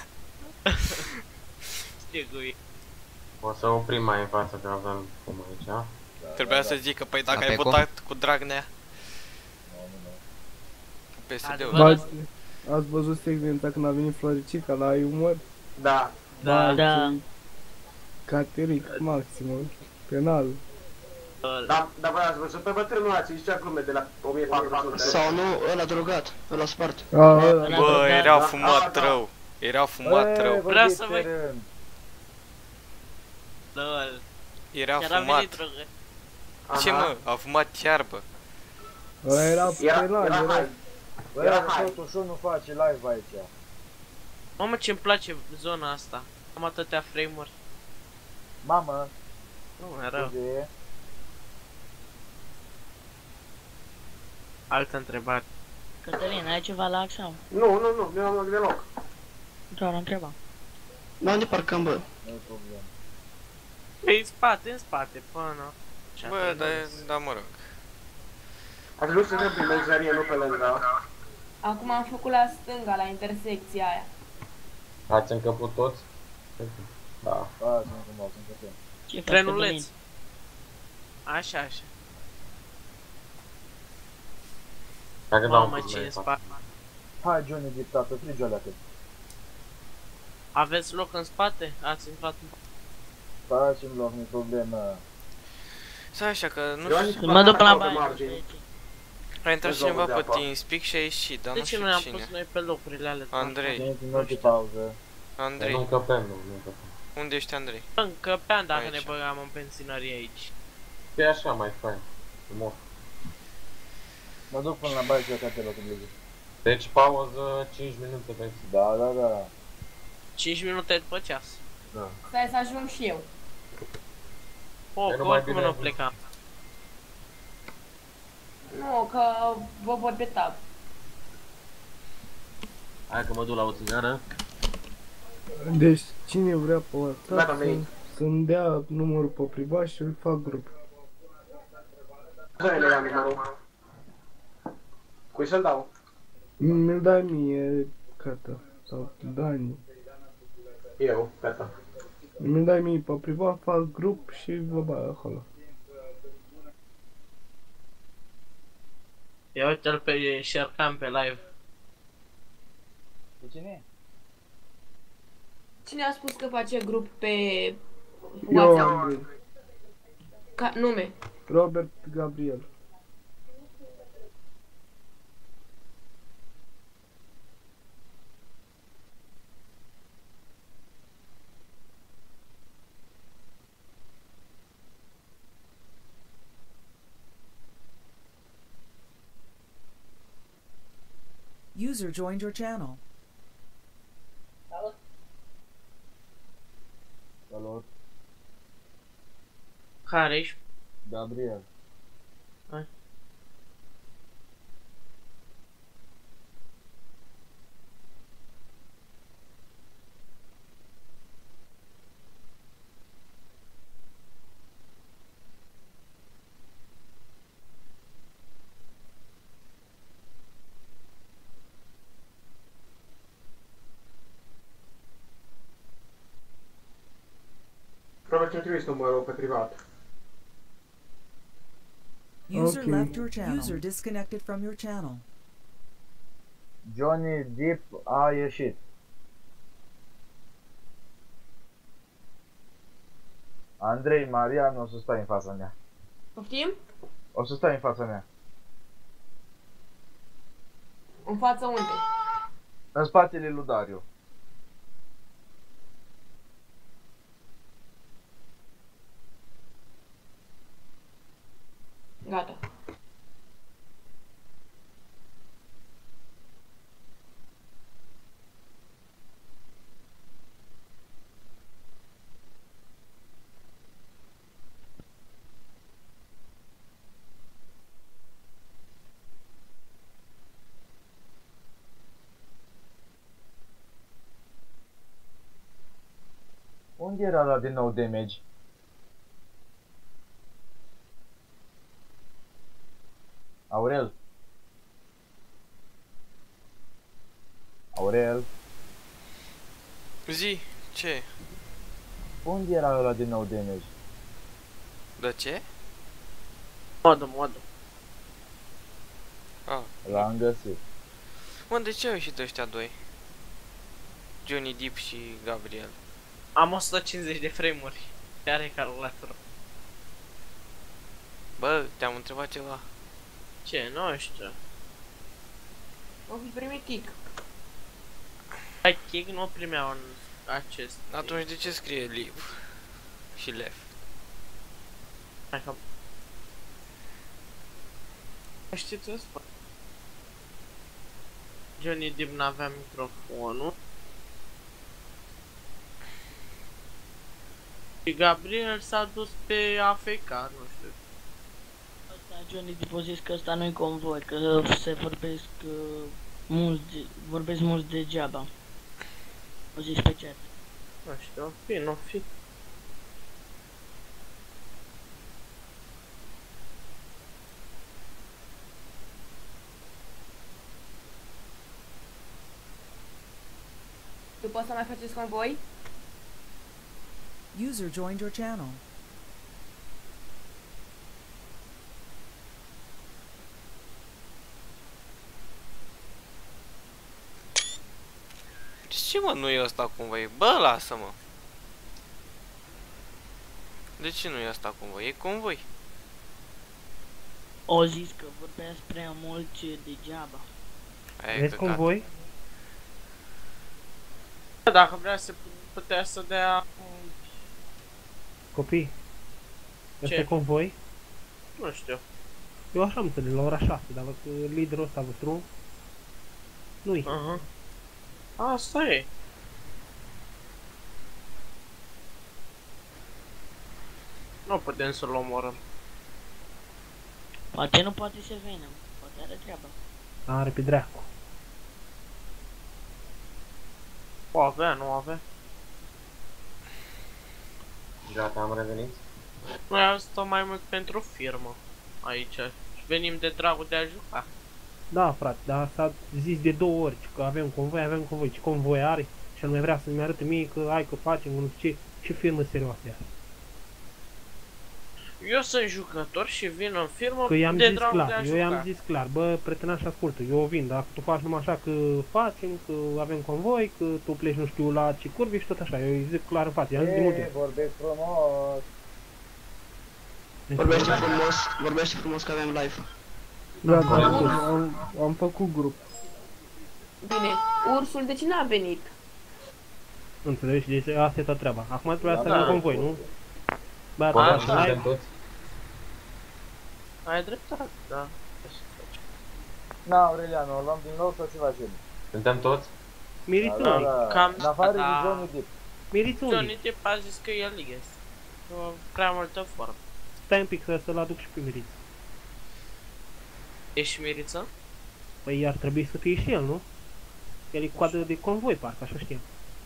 Speaker 2: știu cu ei.
Speaker 3: O să oprim mai în față, că avem cum aici, a?
Speaker 4: Trebuia să zic că păi dacă ai
Speaker 10: Apeco?
Speaker 4: votat cu Dragnea, PSD-ul.
Speaker 2: Adevărat.
Speaker 6: Ați văzut secvența când a venit Floricica la umor?
Speaker 1: Da.
Speaker 2: Da.
Speaker 9: Da.
Speaker 6: Cateric, maximă, penal.
Speaker 1: Dar voi ați văzut pe bătrânul ăla ce zicea glume de la 1400.
Speaker 8: Sau nu, ăla drogat, ăla spart.
Speaker 4: Bă, erau
Speaker 1: da,
Speaker 4: fumat
Speaker 1: da.
Speaker 4: rău. Erau fumat rău.
Speaker 2: Vreau să văd. Lol.
Speaker 4: Erau
Speaker 2: Chiar a venit
Speaker 4: fumat.
Speaker 2: drogă.
Speaker 4: Ce mă? A fumat iarbă.
Speaker 6: Ăla era penal,
Speaker 1: Era
Speaker 6: era...
Speaker 1: hai.
Speaker 7: Bă,
Speaker 1: Era hai.
Speaker 7: totuși nu face live aici.
Speaker 2: Mamă, ce-mi place zona asta. Am atâtea frame-uri.
Speaker 7: Mamă,
Speaker 2: Nu, e rău.
Speaker 7: scuze.
Speaker 2: Altă întrebare.
Speaker 9: Cătălin, ai ceva la sau?
Speaker 1: Nu, nu am loc deloc.
Speaker 9: Doar întreba.
Speaker 8: Dar unde parcăm, bă?
Speaker 7: Nu e problemă.
Speaker 2: Păi în spate, până.
Speaker 4: Bă, da, mă rog.
Speaker 1: Aș vrea să dăm prin benzinărie, nu pe lângă.
Speaker 5: Acum am făcut la stânga, la intersecția aia.
Speaker 3: Ați încăput toți? Da.
Speaker 7: Da, sunt cumva, sunt cătălin.
Speaker 9: Ce faci,
Speaker 2: Trenuleț.
Speaker 9: Cătălin?
Speaker 2: Așa.
Speaker 3: Dacă dau
Speaker 2: Mamă, ce în spate.
Speaker 7: Hai, Johnny, dictată, trige alea cât.
Speaker 2: Aveți loc în spate? Ați intrat în
Speaker 7: Facem loc, nu-i problemă.
Speaker 4: Stai așa că nu
Speaker 1: Eu am
Speaker 4: știu.
Speaker 9: Mă duc la
Speaker 1: pe
Speaker 9: baie.
Speaker 1: margini.
Speaker 4: A intrat
Speaker 1: Pe
Speaker 4: cineva
Speaker 1: zona de
Speaker 4: pe
Speaker 1: apă.
Speaker 4: TeamSpeak și a ieșit, dar
Speaker 2: De
Speaker 4: nu
Speaker 2: ce
Speaker 4: știu
Speaker 2: nu ne-am
Speaker 4: cine.
Speaker 2: pus noi pe locurile alea?
Speaker 4: Andrei.
Speaker 7: Țineți în de pauză.
Speaker 4: Andrei.
Speaker 3: Nu încăpem, nu încăpem.
Speaker 4: Unde ești, Andrei?
Speaker 2: Încăpeam dacă
Speaker 4: Aici.
Speaker 2: ne băgam în benzinărie aici.
Speaker 3: E așa mai fain. Frumos.
Speaker 7: Mă duc până la baie și eu te loc în ligă.
Speaker 3: Deci pauză 5 minute pentru.
Speaker 7: Da.
Speaker 2: 5 minute după ceas.
Speaker 3: Da.
Speaker 5: Stai să ajung și eu.
Speaker 2: O,
Speaker 3: E
Speaker 2: că
Speaker 3: numai
Speaker 2: oricum
Speaker 3: bine
Speaker 2: nu
Speaker 3: atunci.
Speaker 2: plecam.
Speaker 5: Nu, că vă văd pe tab.
Speaker 11: Hai că mă duc la o țigară.
Speaker 6: Deci cine vrea pe
Speaker 1: Gata,
Speaker 6: WhatsApp
Speaker 1: am venit.
Speaker 6: să-mi dea numărul pe privat și îl fac grup.
Speaker 1: Să ne ia numărul. Cui să-l dau?
Speaker 6: Mi-l dai mie, Cata, sau Dani.
Speaker 1: Eu, gata.
Speaker 6: Mi-l dai mie pe privat, fac grup și vă bag acolo.
Speaker 2: Ia uite-l pe Sherkan pe live.
Speaker 7: De cine e?
Speaker 5: Cine a spus că face grup pe
Speaker 6: Eu,
Speaker 5: WhatsApp?
Speaker 6: Andrei.
Speaker 5: Nume.
Speaker 6: Robert Gabriel.
Speaker 12: User joined your channel.
Speaker 7: Salut,
Speaker 2: Care ești?
Speaker 7: Gabriel.
Speaker 2: Hai.
Speaker 1: Probabil că trimis numărul pe privat.
Speaker 12: User
Speaker 6: Okay.
Speaker 12: left your channel. User disconnected from your channel.
Speaker 7: Johnny Deep a ieșit. Andrei Marian o să stai în fața mea.
Speaker 5: Poftim?
Speaker 7: O să stai în fața mea.
Speaker 5: În față unde?
Speaker 7: În spatele lui Dario.
Speaker 5: Gata.
Speaker 7: Unde era la din nou damage? Aurel? Aurel?
Speaker 4: Zi, ce?
Speaker 7: Unde era ăla din nou damage?
Speaker 4: De ce?
Speaker 2: Modul.
Speaker 4: Ah.
Speaker 7: L-am găsit.
Speaker 4: Mă, de ce au ieșit ăștia doi? Johnny Deep și Gabriel.
Speaker 2: Am 150 de frame-uri. Care calculatorul?
Speaker 4: Bă, te-am întrebat ceva.
Speaker 2: Ce? Nu știu.
Speaker 5: O fi primit kick.
Speaker 2: Hai, kick nu primeau în acest.
Speaker 4: Atunci de ce scrie live și left?
Speaker 2: Hai că... Știi ce spun? Johnny Deep n-avea microfonul. Și Gabriel s-a dus pe AFK, nu știu.
Speaker 9: Johnny Depp a zis că ăsta nu-i convoi, că se vorbesc mulți degeaba. O zis pe chat.
Speaker 2: Nu știu, fi, nu fi.
Speaker 5: După să mai faceți convoi?
Speaker 12: User joined your channel.
Speaker 4: De ce mă nu e ăsta convoi? Bă, lasă-mă! De ce nu e ăsta convoi? E convoi.
Speaker 9: O zis că vorbeați prea mult degeaba.
Speaker 6: Vezi convoi?
Speaker 2: Dacă vrea să putea să dea...
Speaker 6: Copii? Ăsta
Speaker 2: Ce?
Speaker 6: e convoi?
Speaker 2: Nu știu.
Speaker 6: Eu așa am înțeles, la ora 6, dar liderul ăsta vostru nu-i.
Speaker 2: Asta e. Nu putem să-l omorăm.
Speaker 9: Poate nu poate să vină, poate are treabă.
Speaker 6: Are pe dracu.
Speaker 2: O avea, nu avea.
Speaker 3: Gata, am revenit.
Speaker 2: Noi am stat mai mult pentru firmă aici și venim de dragul de a juca.
Speaker 6: Da, frate, dar s-a zis de 2 ori că avem convoi, ce convoi are și nu mai vrea să-mi arăte mie că hai că facem, nu știu ce firmă serioasă e asta.
Speaker 2: Eu sunt jucător și vin în firmă
Speaker 6: Că i-am
Speaker 2: de
Speaker 6: zis
Speaker 2: dragul de a
Speaker 6: clar, eu
Speaker 2: juca.
Speaker 6: i-am zis clar, bă, prietenaș, ascultă, eu vin, dacă tu faci numai așa că facem, că avem convoi, că tu pleci nu știu la ce curvi și tot așa, eu îi zic clar în față, i-am zis de multe ori.
Speaker 7: Vorbesc frumos.
Speaker 8: Vorbește frumos că avem live.
Speaker 6: Da, am făcut grup.
Speaker 5: Bine, ursul de ce n-a venit?
Speaker 6: Înțelegi? Deci asta e tot treaba. Acum trebuia să avem convoi, nu? Bă,
Speaker 3: Poate
Speaker 6: da,
Speaker 3: suntem toți.
Speaker 2: Ai dreptate, da.
Speaker 7: Na, Aureliano, o luăm din nou sau ce facem?
Speaker 3: Suntem toți?
Speaker 6: Miriți
Speaker 7: Da,
Speaker 6: unii.
Speaker 7: da.
Speaker 2: Cam,
Speaker 7: În afară de
Speaker 2: da.
Speaker 7: Johnny Depp.
Speaker 6: Miriți unii.
Speaker 2: Johnny Depp a zis că el este. Cu prea multă formă.
Speaker 6: Stai un pic să-l aduc și pe Miriți.
Speaker 2: Ești Miriță?
Speaker 6: Păi ar trebui să fie și el, nu? El e coadă de convoi, parcă, așa știam.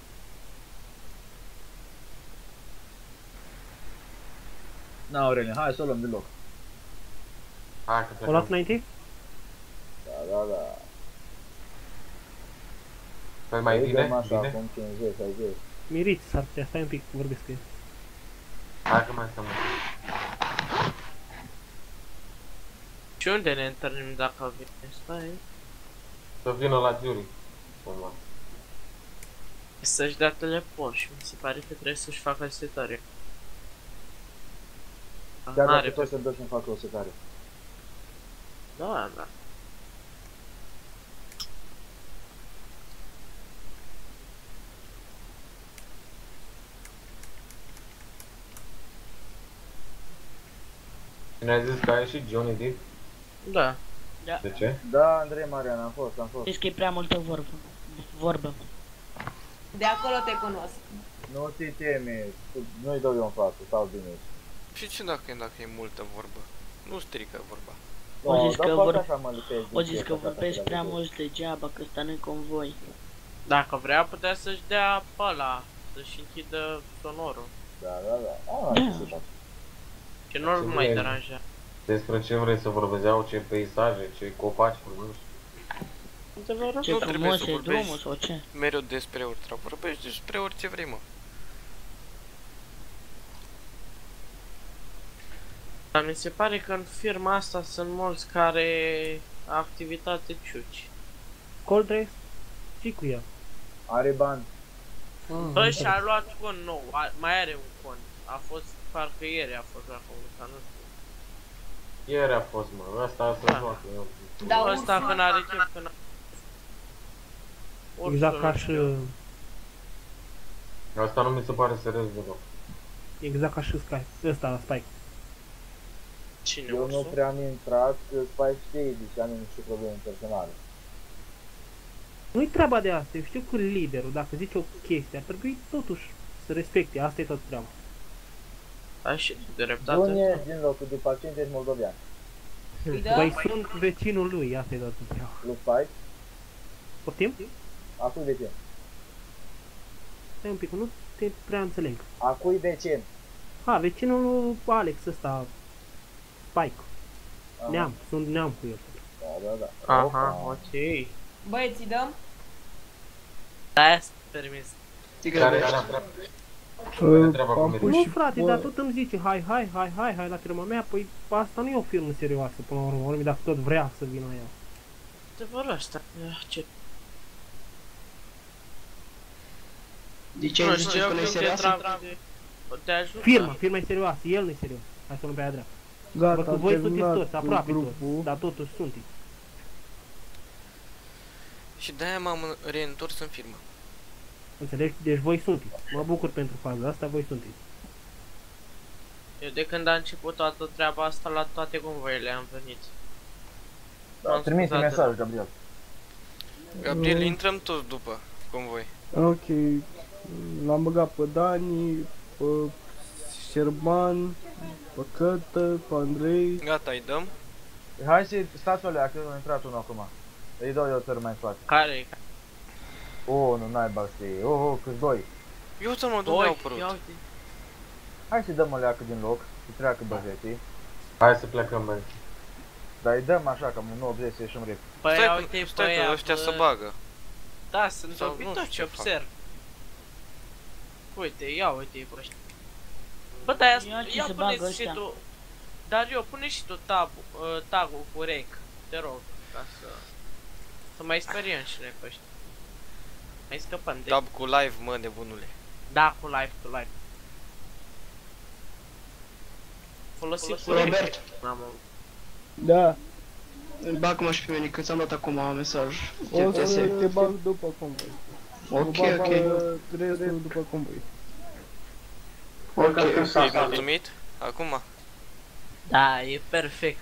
Speaker 7: Na, Aurelian, hai să o luăm de loc.
Speaker 3: Hai că
Speaker 6: O luați
Speaker 3: plecăm.
Speaker 6: înainte?
Speaker 7: Da, da, da.
Speaker 3: Păi mai bine?
Speaker 7: Așa,
Speaker 3: Bine?
Speaker 7: acum 50, 60.
Speaker 6: Miriți, s-ar putea, stai un pic, vorbesc cu el.
Speaker 3: Hai că mai stăm.
Speaker 2: Și unde ne întâlnim dacă vine? Stai.
Speaker 3: Să vină la Giuri. Cumva.
Speaker 2: Să-și dea teleport și mi se pare că trebuie să-și facă setare.
Speaker 7: Chiar dacă tot se dă să-mi facă o setare.
Speaker 2: Da, da.
Speaker 3: Cine a zis că a ieșit Johnny Depp?
Speaker 2: Da.
Speaker 3: De ce?
Speaker 7: Da, Andrei Marian, am fost.
Speaker 9: Deci că e prea multă vorbă.
Speaker 5: De acolo te cunosc.
Speaker 7: Nu te teme, nu-i dau eu în față, stau bine.
Speaker 4: Și ce dacă e multă vorbă? Nu strică vorba.
Speaker 9: O zis
Speaker 7: dar
Speaker 9: că,
Speaker 7: poate așa mă lipesc din
Speaker 9: o zis că
Speaker 7: piesa
Speaker 9: vorbești
Speaker 7: asta
Speaker 9: prea
Speaker 7: de
Speaker 9: mult degeaba, că ăsta nu-i convoi.
Speaker 2: Dacă vrea putea să-și dea pe ăla, să-și închidă sonorul.
Speaker 7: Da, da, da.
Speaker 9: Da.
Speaker 2: Și nu-l
Speaker 3: Ce
Speaker 2: mai
Speaker 3: vrei?
Speaker 2: deranja.
Speaker 3: Despre ce vrei să vorbezeau, ce peisaje, ce copaci frumoși.
Speaker 2: Adevărat?
Speaker 9: Ce
Speaker 4: Nu trebuie
Speaker 9: frumos
Speaker 4: să
Speaker 9: e
Speaker 4: vorbești.
Speaker 9: drumul sau ce?
Speaker 4: Mereu despre ultra. Vorbești despre orice vrei, mă.
Speaker 2: Dar mi se pare că în firma asta sunt mulți care activitate ciuci.
Speaker 6: Coldre? Ce cu el?
Speaker 7: Are bani.
Speaker 2: Bă, și-a luat con nou, mai are un con. A fost, parcă ieri a fost la comunica, nu știu.
Speaker 3: Ieri a fost, mă, ăsta să joacă.
Speaker 5: Da,
Speaker 2: Ăsta
Speaker 5: ursul
Speaker 2: când are
Speaker 5: ăsta.
Speaker 2: chef, când are...
Speaker 6: Exact
Speaker 2: Ursul,
Speaker 6: ca
Speaker 2: nu
Speaker 6: și...
Speaker 2: știu.
Speaker 3: Asta nu mi se pare serios deloc.
Speaker 6: Exact ca și Sky. Ăsta, Spike.
Speaker 2: Cine
Speaker 7: Eu nu
Speaker 2: ursul?
Speaker 7: prea am intrat, că Spike știe, deci am niște probleme personale.
Speaker 6: Nu-i treaba de asta, eu știu că liderul, dacă zice o chestie, ar trebui totuși să respecte, asta e tot treaba.
Speaker 2: Ai și de dreptate.
Speaker 7: Bun e din locul de pacient, ești moldovean.
Speaker 5: Îi
Speaker 6: Băi,
Speaker 5: dăm?
Speaker 6: sunt vecinul lui, asta-i doar să iau.
Speaker 7: Lui Spike?
Speaker 6: Poftim?
Speaker 7: A cui vecin?
Speaker 6: Stai un pic, nu te prea înțeleg.
Speaker 7: A cui vecin?
Speaker 6: A, vecinul lui Alex ăsta, Spike.
Speaker 7: Aha.
Speaker 6: Neam, sunt neam cu el.
Speaker 7: Da.
Speaker 2: Aha, ok.
Speaker 5: Băieți, îi dăm?
Speaker 2: Da, permis.
Speaker 6: Nu frate, dar tot îmi zice hai la firma mea, păi asta nu e o firmă serioasă până la urmă, dacă tot vrea să vină ea.
Speaker 2: Adevărul ăsta, ce...
Speaker 8: De ce ai zis că nu e serioasă?
Speaker 2: Te ajută.
Speaker 6: Firma e serioasă, el nu e serios. Hai să nu pe aia dreaptă.
Speaker 13: Gata,
Speaker 6: Vă voi sunteți toți, aproape toți, dar totuși sunteți.
Speaker 4: Și de-aia m-am reîntors în firmă.
Speaker 6: Înțelegi? Deci voi sunteți. Mă bucur pentru faza asta, voi sunteți.
Speaker 2: Eu de când a început toată treaba asta, la toate convoiele am venit.
Speaker 7: Da, trimite mesaj, Gabriel.
Speaker 4: Gabriel, intrăm toți după convoi.
Speaker 13: Ok. L-am băgat pe Dani, pe Șerban, pe Cătă, pe Andrei.
Speaker 4: Gata, îi dăm.
Speaker 7: Hai să stați alea, că a intrat unul acum. Îi dau eu țări mai în spate.
Speaker 2: Care-i?
Speaker 7: Nu naiba știi. Câți doi.
Speaker 4: Eu să mă duc, mi-au părut.
Speaker 7: Hai să dăm alea din loc, să treacă băjetii.
Speaker 3: Hai să plecăm, băi.
Speaker 7: Dar îi dăm așa, cam un 80 să ieșim repede.
Speaker 2: Păi uite,
Speaker 4: stai că ăștia să bagă.
Speaker 2: Da, sunt
Speaker 4: Sau
Speaker 2: obitor
Speaker 4: nu
Speaker 2: ce
Speaker 4: știu ce
Speaker 2: observ. Uite, ia uite-i pe ăștia. Bă, dar ia pune-ți și tu... Dar eu, pune și tu tag-ul cu rank, te rog, ca să mai speriem și noi pe ăștia. Mai scăpăm de...
Speaker 4: Tab cu live, mă, nebunule.
Speaker 2: Da, cu live. Folosim cu
Speaker 8: Robert.
Speaker 13: Da.
Speaker 8: Bagă-mă și pe mine, că ți-am dat acum mesaj.
Speaker 13: O să te bag după convoi.
Speaker 8: Ok.
Speaker 13: Restul după convoi.
Speaker 8: Ok.
Speaker 4: Ești mulțumit? Acum?
Speaker 2: Da, e perfect.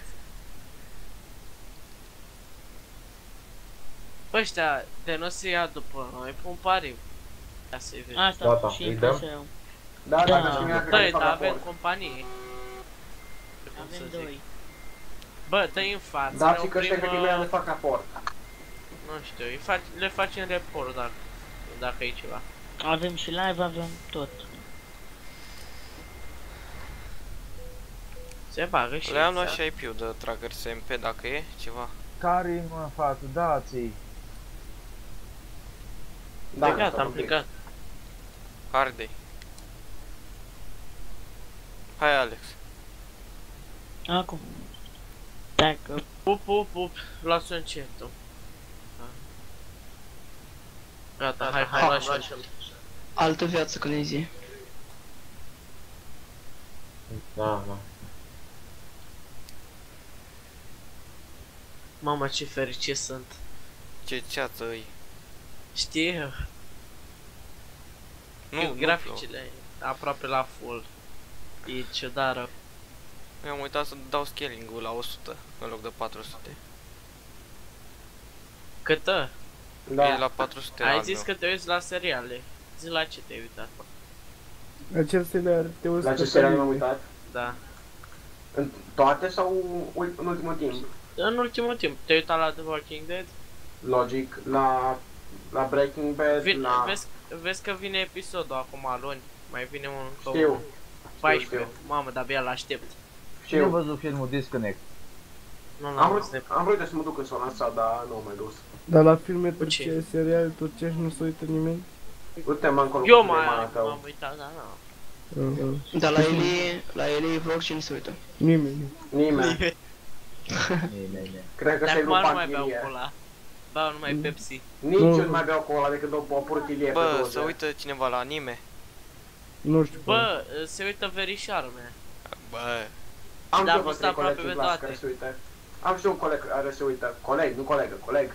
Speaker 2: Bă, ăștia, de nu se ia după noi, pun pariu. Ia să-i vezi.
Speaker 9: Asta și încă să iau.
Speaker 1: Da,
Speaker 2: dar avem companie.
Speaker 9: Avem doi.
Speaker 2: Bă, dă-i în față.
Speaker 1: Da, și că ăștia că le fac aport.
Speaker 2: Nu știu, le facem report dacă e ceva.
Speaker 9: Avem și live, avem tot.
Speaker 2: Se bagă și
Speaker 4: le-am luat și IP-ul de Tracker SMP dacă e ceva.
Speaker 7: Care-i mă, fată? Dați-i!
Speaker 2: Da, gata, am plecat.
Speaker 4: Hardei. Hai, Alex.
Speaker 9: Acum. Dacă...
Speaker 2: Pup, lasă încetul. Gata, hai, lași-l.
Speaker 8: Altă viață când e zi.
Speaker 3: Da.
Speaker 2: Mamă, ce fericit sunt.
Speaker 4: Ce ceață îi.
Speaker 2: Știi?
Speaker 4: Nu,
Speaker 2: graficile aproape la full. E ciudară.
Speaker 4: Mi-am uitat să dau scaling-ul la 100 în loc de 400.
Speaker 2: Câtă?
Speaker 4: Da. E la 400.
Speaker 2: Ai zis că te uiți la seriale. Zi la ce te-ai uitat?
Speaker 13: La ce seriale te uiți?
Speaker 1: La ce seriale m-am uitat?
Speaker 2: Da.
Speaker 1: În toate sau în ultimul timp?
Speaker 2: În ultimul timp. Te-ai uitat la The Walking Dead?
Speaker 1: Logic, la Breaking Bad,
Speaker 2: vezi că vine episodul acum luni. Mai vine un...
Speaker 1: Știu.
Speaker 2: 14. Mamă, dar abia l-aștept.
Speaker 7: Cine a văzut filmul Disconnect?
Speaker 1: Am vrut să mă duc în zona asta, dar nu am mai dus.
Speaker 13: Dar la filme turcești, seriale turcești nu se uită nimeni?
Speaker 1: Uite-mă încolo.
Speaker 2: Eu m-am uitat, dar nu.
Speaker 8: Dar la Eli vlog cine se uită?
Speaker 13: Nimeni.
Speaker 1: Cred că se-i luat
Speaker 2: nu mai beau cola. Beau numai Pepsi.
Speaker 1: Nici eu nu mai beau cola decât o purtilie pe 20.
Speaker 4: Bă, se uită cineva la anime?
Speaker 13: Nu știu.
Speaker 2: Bă, se uită verișoară mea.
Speaker 4: Bă.
Speaker 1: Am și eu văzut aproape pe toate. Care se uită. Am și un coleg care se uită. Coleg, nu colegă, coleg.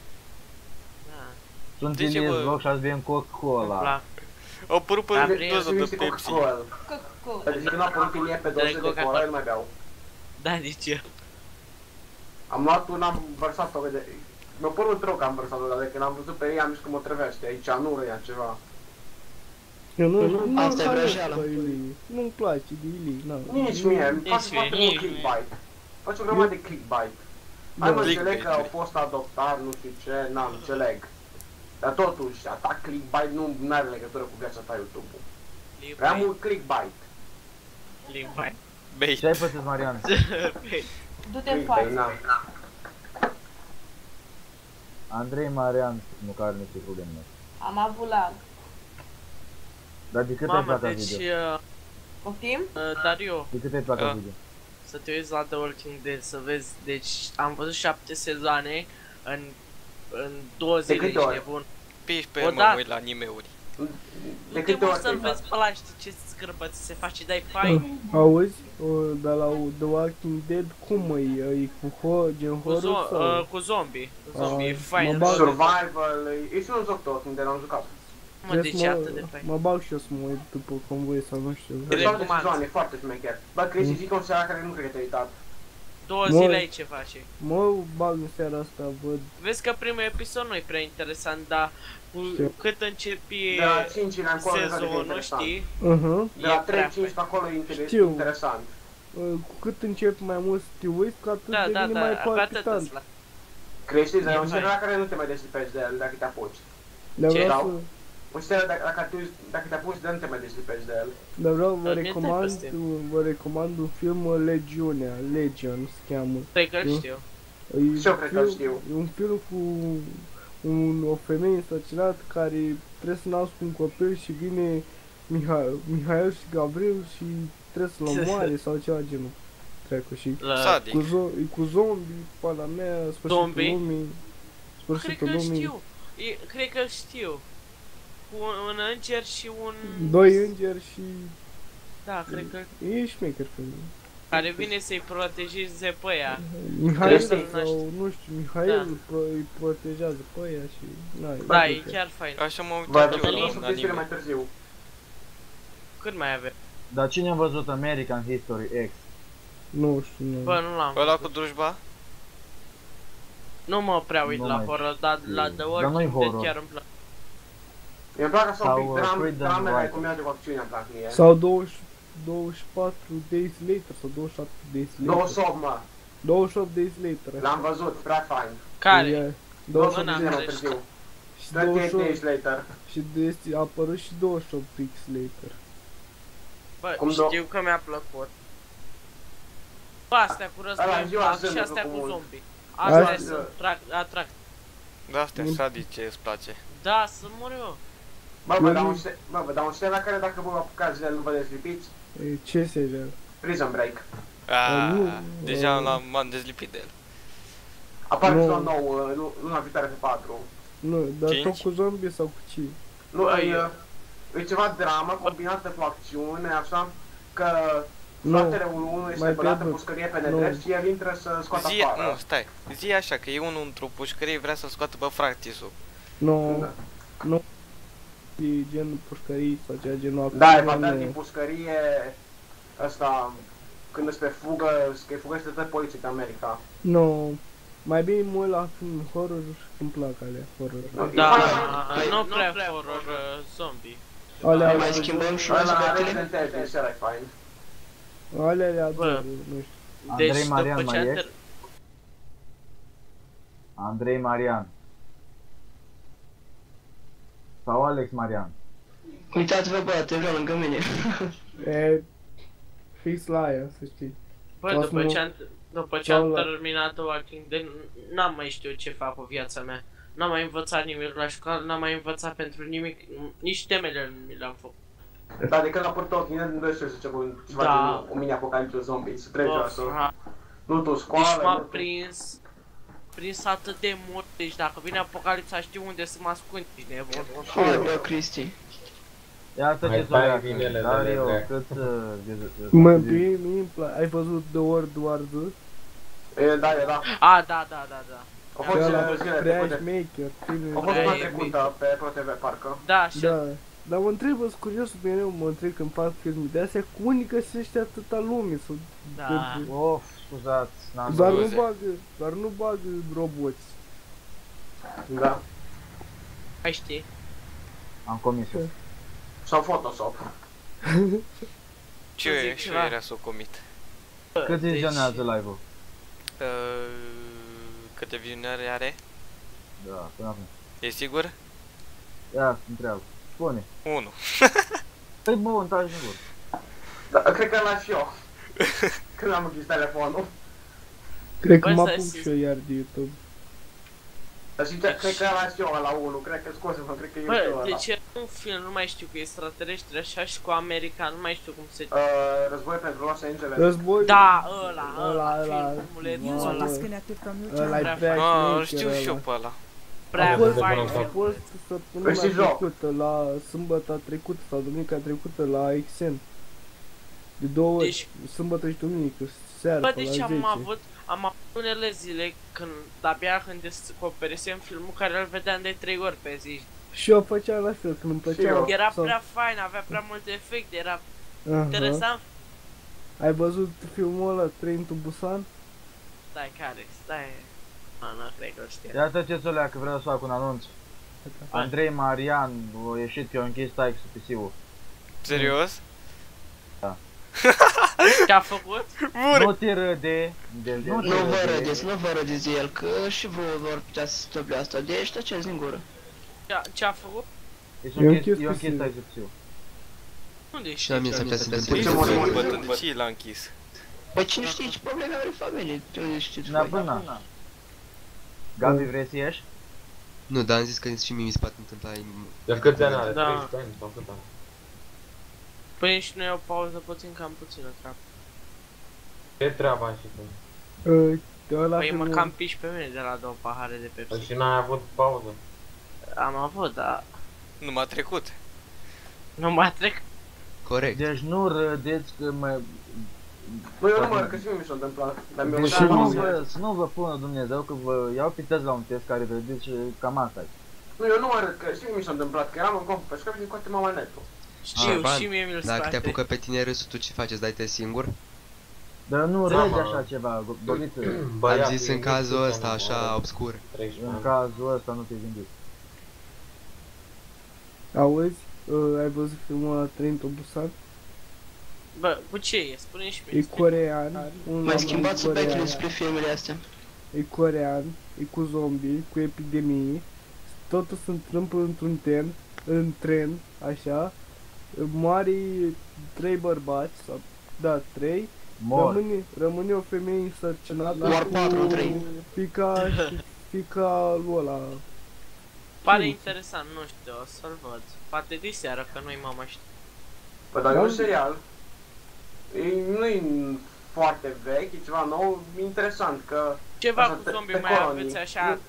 Speaker 7: Sunt Ilias vlog și azi bem Coca-Cola.
Speaker 4: Au apărut pe doză de Pepsi.
Speaker 1: Deci când a apărut Ilie pe doză de cola, eu nu mai beau.
Speaker 2: Da, nici eu.
Speaker 1: Am luat una, am vărsat-o, vede. Mi-a părut rău că am vărsat-o, dar de când am văzut pe ea am zis că mă trăvește. Aici nu răia ceva.
Speaker 13: Eu nu
Speaker 8: asta e vrăjeală.
Speaker 13: Nu-mi place de Ili,
Speaker 1: Nici mie, îmi place foarte mult clickbait. faci o grămadă de clickbait. Hai mă înțeleg
Speaker 4: Clickbait,
Speaker 1: că au fost adoptat, nu știu ce, n-am, înțeleg. Dar totuși, atac clickbait nu are legătură cu viața ta YouTube-ul. Prea mult clickbait.
Speaker 2: Clickbait.
Speaker 4: Bait.
Speaker 7: Ce ai pățit, Marian?
Speaker 5: Du-te în față.
Speaker 7: Andrei Marian, nu are niște probleme.
Speaker 5: Am avut lag.
Speaker 7: Dar de cât ai plăcat video?
Speaker 5: Poftim?
Speaker 2: Dar eu,
Speaker 7: De cât ai plăcat video?
Speaker 2: să te uiți la The Walking Dead, să vezi, deci am văzut 7 sezoane în 2 zile, ești nebun.
Speaker 4: Piși pe el, mă uit la anime-uri.
Speaker 2: Nu te poți să-l vezi pe ăla, știi ce scârbă ți se face, dai fai.
Speaker 13: Auzi? Dar la The Walking Dead cum e cu gen horror sau?
Speaker 2: Cu zombie, e fain.
Speaker 1: Survival, e și un joc tot, unde l-am jucat.
Speaker 2: Mă, de ce atât de fain?
Speaker 13: Mă bag și eu să mă uit după convoi sau nu știu.
Speaker 1: Deci au de sezoane, foarte șmecher. Bă, Cristi, zic un seara care nu cred că te-ai uitat.
Speaker 2: 2 zile ai ce face.
Speaker 13: Mă bag în seara asta, văd.
Speaker 2: Vezi că primul episod nu e prea interesant, dar cât începi sezonul, știi?
Speaker 1: De la 3-5 pe acolo e interesant.
Speaker 13: Cu cât începi mai mult să te uiți, cu atât devine mai palpitant.
Speaker 1: Crești, dar e un serial care nu te mai deslipești de el dacă te apuci.
Speaker 2: Ce?
Speaker 1: Un serial dacă te apuci de el nu te mai deslipești de el.
Speaker 13: Dar vreau, vă recomand un film Legiunea, Legion se cheamă.
Speaker 2: Cred că știu.
Speaker 1: Și eu cred că știu.
Speaker 13: E un film cu o femeie însărcinată care trebuie să nască un copil și vine Mihail și Gabriel și trebuie să-l omoare sau ceva genul. Treacă și cu zombie, pana mea, sfârșitul lumii.
Speaker 2: Cred că știu. Cred că știu. Cu un înger și un...
Speaker 13: 2 îngeri și...
Speaker 2: Da, cred că...
Speaker 13: E șmecher filmul.
Speaker 2: Care vine să-i protejeze pe ăia.
Speaker 13: Mihail sau, nu știu, Mihail îi protejează pe ăia și...
Speaker 2: Da, e chiar fain.
Speaker 4: Așa mă uitat eu la anime.
Speaker 1: mai târziu.
Speaker 2: Cât mai avem?
Speaker 7: Dar cine a văzut American History X?
Speaker 13: Nu știu, nu.
Speaker 2: Bă, nu l-am.
Speaker 4: Ăla cu drujba?
Speaker 2: Nu mă prea uit la horror, dar la The Walking Dead chiar îmi place.
Speaker 1: Mi-mi plac așa un pic dramele cum merge cu acțiunea, îmi plac mie.
Speaker 13: Sau 24 Days Later sau 27 Days Later.
Speaker 1: 28, mă.
Speaker 13: 28 Days Later.
Speaker 1: L-am văzut, prea fain.
Speaker 2: Care?
Speaker 13: 28
Speaker 1: Days mai târziu. 38 Days Later.
Speaker 13: Și a apărut și 28 Weeks Later.
Speaker 2: Bă, știu că mi-a plăcut. Bă, astea cu război îmi plac și astea cu zombie. Astea sunt atrag.
Speaker 4: Da, astea sadice îți place.
Speaker 2: Da, să mor eu.
Speaker 1: Bă, vă dau un serial la care dacă vă apucați de el nu vă dezlipiți?
Speaker 13: Ce serial?
Speaker 1: Prison Break.
Speaker 4: Deja m-am dezlipit de el.
Speaker 1: Apare episod nou, luna viitoare pe 4.
Speaker 13: Nu, dar tot cu zombie sau cu ce?
Speaker 1: Nu, e ceva dramă combinată cu acțiune, așa, că fratele unul este băgat în pușcărie pe nedrept și el intră să scoată afară.
Speaker 4: Nu, stai, zi așa, că e unul într-o pușcărie vrea să-l scoată pe fractisul.
Speaker 13: Nu, e gen pușcării sau ceva genul.
Speaker 1: Da, e batat din pușcărie, ăsta, când îți pe fugă, că e fugăște tot poliției în America.
Speaker 13: Nu, mai bine mă uit la film horror și îmi plac alea horror.
Speaker 2: Da, nu prea horror zombie.
Speaker 8: Alea mai schimbăm și noi
Speaker 1: Resident Evil, ăla e fain.
Speaker 13: Alea ador, nu știu.
Speaker 7: Andrei Marian mai ești? Andrei Marian. Sau Alex Marian?
Speaker 8: Uitați-vă, bă, te vreau lângă mine.
Speaker 13: E... fix la aia, să știi.
Speaker 2: Bă, după ce am terminat The Walking Dead, n-am mai știut ce fac cu viața mea. N-am mai învățat nimic la școală, n-am mai învățat pentru nimic, nici temele nu mi le-am făcut.
Speaker 1: Da, de când a apărut Walking Dead, nu știu ceva de un mini-apocalipsă zombie, să trece așa. Nu tu școală,
Speaker 2: deci m-am prins atât de mult, deci dacă vine apocalipsa știu unde să mă ascund, ești nebun.
Speaker 8: Bă, Cristi.
Speaker 7: Ia să ce zorea, Dario, cât...
Speaker 13: Mă, mie-mi place, ai văzut The World War Z?
Speaker 1: Da, da.
Speaker 2: A, da.
Speaker 1: A fost zilele
Speaker 13: Crashmaker,
Speaker 1: a fost luna trecută pe ProTV, parcă.
Speaker 2: Da, și...
Speaker 13: Dar mă întreb, sunt curios mereu, mă întreb când fac filme de astea, cum găsește atâta lume sau...
Speaker 2: Da.
Speaker 7: Of, scuzați, n-am
Speaker 13: Dar nu bagă roboți.
Speaker 1: Da.
Speaker 2: Ai știi?
Speaker 7: Am comis-o.
Speaker 1: Sau Photoshop.
Speaker 4: Ce era s-o comit?
Speaker 7: Cât îți generează live-ul?
Speaker 4: Câte vizionări are?
Speaker 7: Da, până acum.
Speaker 4: E sigur?
Speaker 7: Ia, întreabă. Spune.
Speaker 4: 1.
Speaker 7: Păi bun, taci singur.
Speaker 1: Da, cred că l-aș și eu. Când am închis telefonul.
Speaker 13: Cred că
Speaker 2: Bă,
Speaker 13: mă
Speaker 2: să
Speaker 13: apuc
Speaker 2: știți-
Speaker 13: și eu iar de YouTube.
Speaker 1: Dar sincer, cred că l-aș și eu la 1. Cred că scoase-mă, cred că e
Speaker 2: Bă,
Speaker 1: și eu ăla.
Speaker 2: deci era un film, nu mai știu, cu extraterestri așa și cu american, nu mai știu cum se...
Speaker 1: Război pentru Los Angeles.
Speaker 13: Război...
Speaker 2: Da, ăla,
Speaker 13: ăla.
Speaker 2: filmulețul
Speaker 12: User
Speaker 2: ăla.
Speaker 12: disconnected from your
Speaker 13: Ăla-i
Speaker 12: channel.
Speaker 13: prea
Speaker 4: Ah,
Speaker 13: șmecher
Speaker 4: știu și eu
Speaker 13: ăla.
Speaker 4: pe ăla.
Speaker 2: Prea
Speaker 13: A fost
Speaker 2: fain.
Speaker 13: săptămâna
Speaker 1: Păi și joc.
Speaker 13: trecută, la sâmbătă trecută sau duminica trecută la XN. De 2 ori,
Speaker 2: Deci-
Speaker 13: sâmbătă și duminică, seara,
Speaker 2: Bă,
Speaker 13: pe la
Speaker 2: deci
Speaker 13: 10.
Speaker 2: am avut unele zile când abia când descoperisem filmul care îl vedeam de 3 ori pe zi.
Speaker 13: Și eu făceam la fel, când îmi plăcea.
Speaker 1: eu.
Speaker 2: Era
Speaker 13: sau-
Speaker 2: prea fain, avea prea multe efecte, era
Speaker 13: Aha.
Speaker 2: interesant.
Speaker 13: Ai văzut filmul ăla, Train to Busan?
Speaker 2: Stai. Nu cred că îl știu.
Speaker 7: Iată ce să leacă, vreau să fac un anunț. Andrei Marian a ieșit că a închis taxul PC-ul.
Speaker 4: Serios?
Speaker 2: Ce-a făcut?
Speaker 7: Nu te râde. Deci nu te
Speaker 8: Nu vă
Speaker 7: râde.
Speaker 8: râdeți, nu vă râdeți de el, că și vouă vor putea să stăpli asta. De ești taceți din gură.
Speaker 2: Ce-a făcut?
Speaker 7: Deci
Speaker 13: Eu
Speaker 7: a
Speaker 13: închis
Speaker 7: închis
Speaker 13: PC-ul.
Speaker 7: taxul PC-ul.
Speaker 2: Unde
Speaker 10: Și la mine s-ar putea să se
Speaker 4: Păi
Speaker 10: întâmple.
Speaker 4: ce mă bătând, de ce l-a închis?
Speaker 8: Păi cine știe ce probleme are familie? De unde știți
Speaker 7: Da,
Speaker 8: voi?
Speaker 7: până. Gabi, vrei să ieși?
Speaker 10: Nu, dar am zis că și mie mi se poate întâmpla.
Speaker 3: De câți ani are?
Speaker 2: Da.
Speaker 3: 13 ani sau cât ani?
Speaker 2: Păi și noi o pauză puțin, cam puțină treabă.
Speaker 3: Ce treaba ai și tu?
Speaker 13: Ăla
Speaker 2: Păi mă
Speaker 13: filmul-
Speaker 2: cam piși pe mine de la 2 pahare de
Speaker 3: Păi
Speaker 2: Pepsi.
Speaker 3: și n-ai avut pauză?
Speaker 2: Am avut, dar
Speaker 4: Nu m-a trecut.
Speaker 2: nu m-a trecut.
Speaker 10: Corect.
Speaker 7: Deci nu râdeți că mă...
Speaker 1: Nu, eu nu mă râd, că și mie mi s-a întâmplat. Dar mi-a
Speaker 7: Deci
Speaker 1: lăsat
Speaker 7: nu
Speaker 1: la
Speaker 7: vă, să nu vă pună Dumnezeu că vă iau pe test la un test care vedeți și cam asta e.
Speaker 1: Nu, eu nu mă râd, că și mie mi s-a întâmplat, că eram în compu pe școală și scoate mama netul.
Speaker 2: Știu,
Speaker 10: Șerban,
Speaker 2: și mie mi-l
Speaker 10: Dacă te
Speaker 2: scoate.
Speaker 10: apucă pe tine râsul, tu ce faci? Îți dai test singur?
Speaker 7: Dar nu
Speaker 3: Da,
Speaker 7: râde
Speaker 3: mă.
Speaker 7: așa ceva, Băbiță.
Speaker 10: Am zis în cazul ăsta, așa, obscur.
Speaker 3: 13
Speaker 7: În
Speaker 3: ani.
Speaker 7: cazul ăsta nu te-ai gândit.
Speaker 13: Auzi? Ai văzut filmul ăla Train to Busan?
Speaker 2: Bă, cu ce e? Spune și mie.
Speaker 13: E corean.
Speaker 8: Mai schimbați subiectele spre filmele astea.
Speaker 13: E corean, e cu zombie, cu epidemii. Totul se întâmplă în tren, așa. Moare 3 bărbați, sau, da, 3.
Speaker 7: Mor.
Speaker 13: Rămâne o femeie însărcinată
Speaker 8: Mor 4 în 3.
Speaker 13: fica lui ăla.
Speaker 2: Pare interesant, nu știu, o să-l văd. Poate de seară, că nu-i mama știu.
Speaker 1: Bă, dar e un serial. Nu-i foarte vechi, e ceva nou, interesant, că...
Speaker 2: Ceva
Speaker 1: așa,
Speaker 2: cu zombie
Speaker 1: te
Speaker 2: mai
Speaker 1: colonii.
Speaker 2: aveți așa,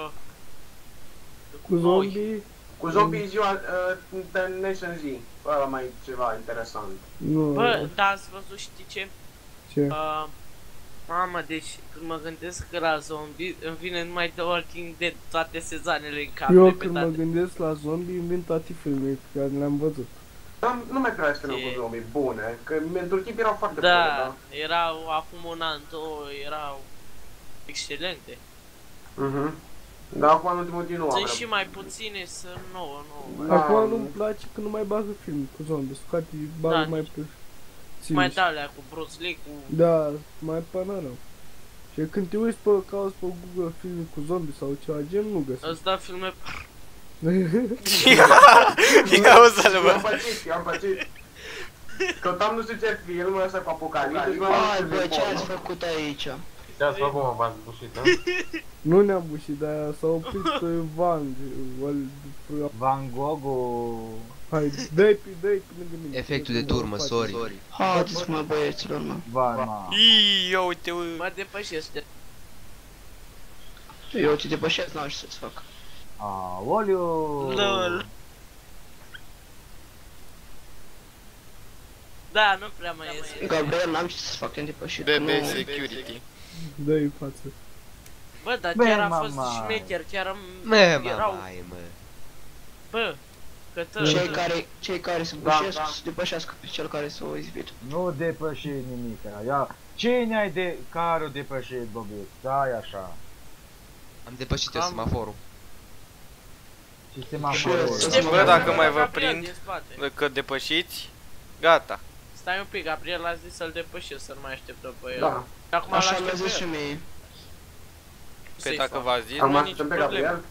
Speaker 13: Cu zombie?
Speaker 1: Cu zombie ziua, The Nation Z, ăla mai ceva interesant.
Speaker 13: Nu.
Speaker 2: Bă, da, ați văzut, știi ce?
Speaker 13: Ce?
Speaker 2: Mamă, deci când mă gândesc că la zombie, îmi vine numai The Walking Dead, toate sezoanele în cap,
Speaker 13: Eu
Speaker 2: repetate.
Speaker 13: când mă gândesc la zombie, îmi vin toate filmele pe care le-am văzut.
Speaker 1: Dar nu mai prea este cu zombie bune, că mentul chip erau foarte bune,
Speaker 2: Da,
Speaker 1: da?
Speaker 2: erau acum un an, două, erau excelente.
Speaker 1: Dar acum în ultimul din nou am
Speaker 2: Sunt și mai puține, să nu.
Speaker 13: Acum nu-mi place că nu mai bagă film cu zombie, scoate, bagă
Speaker 2: Da,
Speaker 13: mai
Speaker 2: nici-
Speaker 13: pe...
Speaker 2: Mai dau alea cu Bruce Lee, cu...
Speaker 13: Da, mai până rău. Și când te uiți pe cauți pe Google filme cu zombie sau ceva gen, nu găsești.
Speaker 2: Îți dau filme...
Speaker 4: Ia uzi-l, bă.
Speaker 1: Eu am pățit. Căutam nu știu ce film ăsta cu apocalipsă și
Speaker 8: Hai bă, ce ați făcut aici?
Speaker 3: Ce-ați făcut, mă, v-ați bușit, da?
Speaker 13: Nu ne-am bușit, dar s-a oprit pe
Speaker 7: Van Gogh-ul...
Speaker 13: Hai, dai pe lângă mine.
Speaker 10: Efectul de turmă, sorry.
Speaker 8: Haideți mă băieților, mă.
Speaker 7: Varma.
Speaker 4: Iii, ia uite,
Speaker 2: Mă depășește.
Speaker 8: Eu te depășesc, n-am ce să-ți fac.
Speaker 7: Aoleu!
Speaker 2: LOL. Da, nu prea mai iese.
Speaker 8: Gabriel, n-am ce să-ți fac, te-am depășit.
Speaker 4: BB
Speaker 8: nu-
Speaker 4: Security.
Speaker 13: Dă-i față.
Speaker 2: Bă, dar
Speaker 7: Bă,
Speaker 2: chiar a fost
Speaker 7: mama.
Speaker 2: șmecher, chiar am...
Speaker 10: Mă,
Speaker 2: erau...
Speaker 10: mai, mă.
Speaker 2: Bă, că
Speaker 8: Cei care se
Speaker 1: Da,
Speaker 8: bușesc,
Speaker 1: da.
Speaker 8: să depășească pe cel care s-a izbit.
Speaker 7: Nu depăși nimic. Ia. Cine ai de... care o depășit, Bobit? Stai așa.
Speaker 10: Am depășit eu semaforul.
Speaker 7: Și semaforul.
Speaker 4: Bă, dacă mai vă
Speaker 2: Gabriel
Speaker 4: prind
Speaker 2: din spate.
Speaker 4: că depășiți, gata.
Speaker 2: Stai un pic, Gabriel a zis să-l depășesc, să nu mai așteptăm pe el.
Speaker 1: Da.
Speaker 2: Și acum
Speaker 8: Așa
Speaker 2: l-aștept
Speaker 8: mi-a zis
Speaker 2: pe
Speaker 8: și
Speaker 2: el.
Speaker 8: mie.
Speaker 4: Păi dacă v-ați zis,
Speaker 1: Am
Speaker 4: nu e nicio
Speaker 1: așteptat pe
Speaker 4: problemă.
Speaker 1: Gabriel.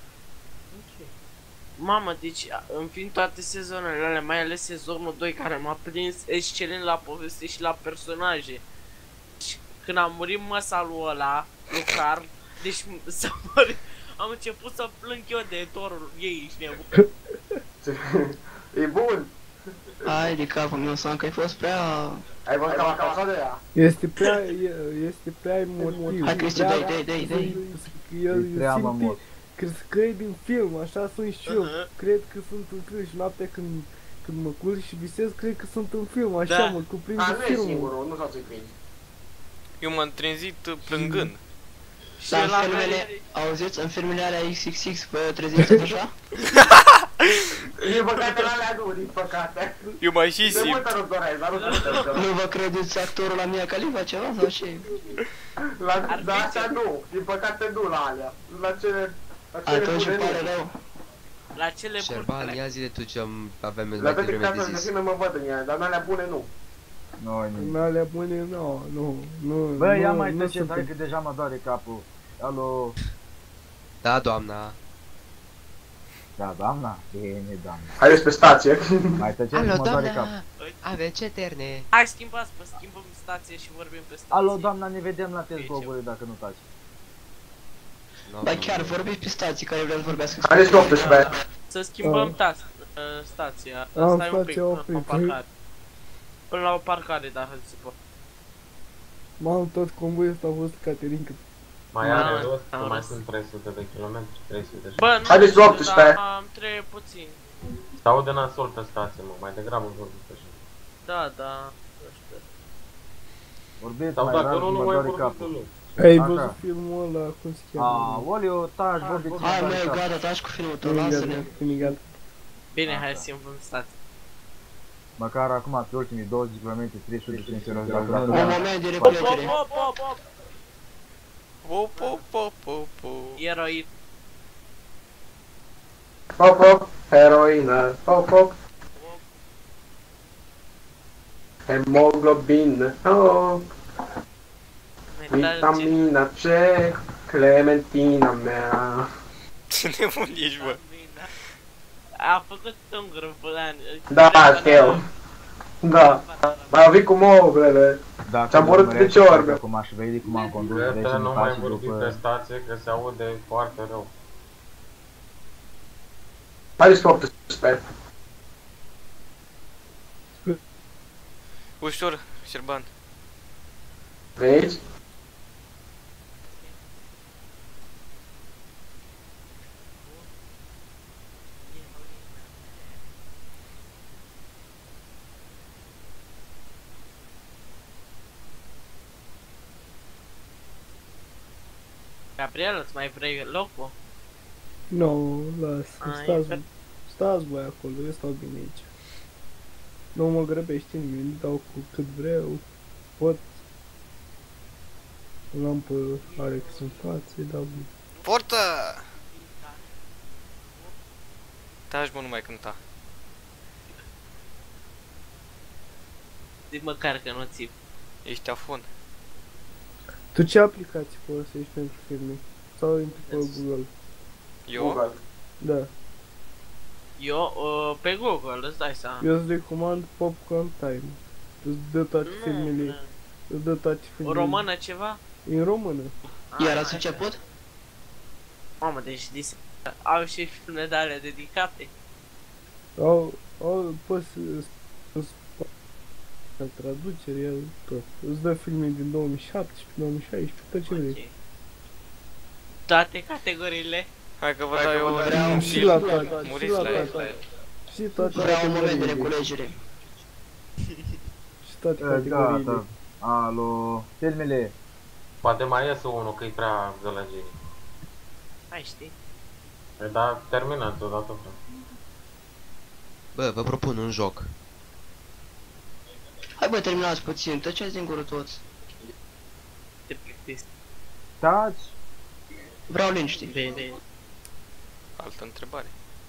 Speaker 2: Mamă, deci în fiind toate sezonele alea, mai ales sezonul 2 care m-a prins excelent la poveste și la personaje. Și când a murit măsalul ăla, lui Carl, deci s-a murit, am început să plâng eu de Thorul ei, ești nebun.
Speaker 1: E bun.
Speaker 8: Hai de capul meu, Sam, că ai fost prea...
Speaker 1: Ai văzut cam așa de ea?
Speaker 13: Este prea emotiv.
Speaker 8: Hai Cristi, dai.
Speaker 13: El
Speaker 7: prea
Speaker 13: simte,
Speaker 7: mămos.
Speaker 13: crezi că e din film, așa sunt și eu. Cred că sunt în film și noaptea când mă culc și visez, cred că sunt în film, așa mă cuprinde
Speaker 1: Dar nu e
Speaker 13: filmul.
Speaker 1: singurul, nu s-o ți prinde.
Speaker 4: Eu m-am trezit plângând.
Speaker 2: Și
Speaker 8: Dar în
Speaker 2: la
Speaker 8: filmele, auziți, în filmele alea XXX vă treziți tot așa?
Speaker 1: Din păcate la alea nu, din păcate.
Speaker 4: Eu mai și
Speaker 1: De
Speaker 4: simt.
Speaker 1: multă nu doresc, dar nu doresc.
Speaker 8: Nu vă credeți actorul la Mia Khalifa ceva sau ce?
Speaker 1: La astea nu, din păcate nu la alea. La cele
Speaker 8: Atunci
Speaker 1: bune
Speaker 8: îmi pare
Speaker 1: nu.
Speaker 8: rău.
Speaker 2: La cele
Speaker 10: Șerban,
Speaker 2: bune.
Speaker 10: ia zile tu ce avem
Speaker 1: La
Speaker 10: mai
Speaker 1: toate
Speaker 10: devreme de
Speaker 1: casele de
Speaker 10: zis.
Speaker 1: filme mă văd în ele, dar în alea bune nu.
Speaker 13: În alea bune, nu.
Speaker 7: Bă, ia
Speaker 13: nu,
Speaker 7: mai
Speaker 13: nu
Speaker 7: tăceți,
Speaker 13: sunt-
Speaker 7: hai că deja mă doare capul. Alo.
Speaker 10: Da, doamna.
Speaker 7: Da, doamna? Bine, doamna.
Speaker 1: Haideți pe stație.
Speaker 7: Mai tăceți,
Speaker 10: Alo,
Speaker 7: mă doare
Speaker 10: doamna.
Speaker 7: capul.
Speaker 10: Aveți eterne.
Speaker 2: Hai schimbați, schimbăm stație și vorbim pe stație.
Speaker 7: Alo, doamna, ne vedem la test gogule dacă nu taci.
Speaker 8: Ba chiar vorbiți pe stații care vreau să vorbească.
Speaker 1: Haideți 18.
Speaker 2: Să schimbăm stația.
Speaker 13: Am
Speaker 2: Stai un pic
Speaker 13: stația
Speaker 2: până la o
Speaker 13: oprită.
Speaker 2: parcare. Până la o parcare, dacă se poate.
Speaker 13: M-am tot convoiul ăsta a fost Caterinca.
Speaker 3: Mai
Speaker 2: Da,
Speaker 3: are rost, că
Speaker 2: am
Speaker 3: mai
Speaker 2: răs.
Speaker 3: sunt 300 de kilometri, 300 și...
Speaker 2: Bă, nu
Speaker 1: Haideți
Speaker 2: știu,
Speaker 1: 18.
Speaker 2: dar am trebuie puțin.
Speaker 3: Se aude nasol pe stație, mă, mai degrabă vorbiți așa.
Speaker 2: Da, nu știu.
Speaker 7: Vorbiți
Speaker 3: Sau
Speaker 7: mai
Speaker 3: dacă
Speaker 7: rar,
Speaker 3: nu, nu
Speaker 7: mă
Speaker 3: mai
Speaker 7: doare
Speaker 3: vorbiți
Speaker 7: capul.
Speaker 3: deloc.
Speaker 13: Ai
Speaker 7: Așa.
Speaker 13: văzut filmul ăla, cum se cheamă?
Speaker 7: Aoleu, taci, vorbiți
Speaker 8: Hai
Speaker 7: mai
Speaker 8: măi,
Speaker 7: doare capul.
Speaker 8: gata, taci cu filmul tău,
Speaker 13: Bine,
Speaker 8: lasă-ne.
Speaker 13: gata, bine, gata.
Speaker 2: Bine, hai să schimbăm stația.
Speaker 7: Măcar acum pe ultimii 20 km 300 de tensionează. Dacă
Speaker 8: Un
Speaker 7: nu,
Speaker 8: moment de
Speaker 2: Hop,
Speaker 8: replegere.
Speaker 2: hop, hop, hop!
Speaker 4: Po.
Speaker 2: Eroid.
Speaker 1: Hop, hop, heroină. Hop, hop. Hemoglobină. Oh, vitamina C. Clementina mea.
Speaker 4: Ce nebun ești, bă.
Speaker 2: A făcut un grup ani.
Speaker 1: Da, știu. Da. Mai vii cu moglele.
Speaker 7: Dacă
Speaker 1: Ți-am părut
Speaker 7: urmărești
Speaker 1: de ciorbe.
Speaker 7: Acum aș vede cum am condus
Speaker 3: Cred
Speaker 7: rece
Speaker 3: că
Speaker 7: în
Speaker 3: nu mai
Speaker 7: față
Speaker 3: vorbi pe
Speaker 7: după...
Speaker 3: stație, că se aude foarte rău.
Speaker 1: Haideți pe 18.
Speaker 4: Ușor, Șerban.
Speaker 1: Vezi?
Speaker 2: Gabriel, îți mai vrei locul?
Speaker 13: Nu, las,
Speaker 2: Ai,
Speaker 13: stați voi acolo, eu stau bine aici. Nu mă grăbește nimeni, dau cu cât vreau, pot. Lampă are că sunt față, îi dau bine.
Speaker 4: Portă! Taci, mă, nu mai cânta.
Speaker 2: Zi măcar că nu țip.
Speaker 4: Ești afon.
Speaker 13: Tu ce aplicații folosești pentru filme? Sau intri pe Google?
Speaker 4: Eu?
Speaker 1: Google.
Speaker 13: Da.
Speaker 2: Eu, pe Google, îți dai seama.
Speaker 13: Eu îți recomand Popcorn Time. Îți dă toate filmele. Îți dă toate
Speaker 2: O
Speaker 13: filmele.
Speaker 2: română ceva?
Speaker 13: E în română.
Speaker 8: Iar ați început?
Speaker 2: Mamă, deci au și filme de alea dedicate.
Speaker 13: Poți să traducere, el tot. Îți dă filme din 2017, 2016, tot ce vrei.
Speaker 2: Ok. Toate categoriile.
Speaker 4: Hai că vă dau eu
Speaker 8: vreau
Speaker 4: un
Speaker 13: și la
Speaker 4: film.
Speaker 13: toate, și
Speaker 4: Muriți
Speaker 13: la
Speaker 4: la el.
Speaker 13: toate. Și toate
Speaker 8: Vreau un moment de
Speaker 13: categoriile.
Speaker 8: reculegere.
Speaker 13: Și toate categoriile.
Speaker 7: Gata. Alo, filmele.
Speaker 3: Poate mai iese unul, că e prea gălăgire.
Speaker 2: Hai știi.
Speaker 3: Păi da, terminați odată, frate.
Speaker 10: Bă, vă propun un joc.
Speaker 8: Hai bă, terminați puțin, tăceți din gură toți.
Speaker 2: Te plictisi.
Speaker 7: Taci.
Speaker 8: Vreau liniște.
Speaker 2: Bine.
Speaker 4: Altă întrebare.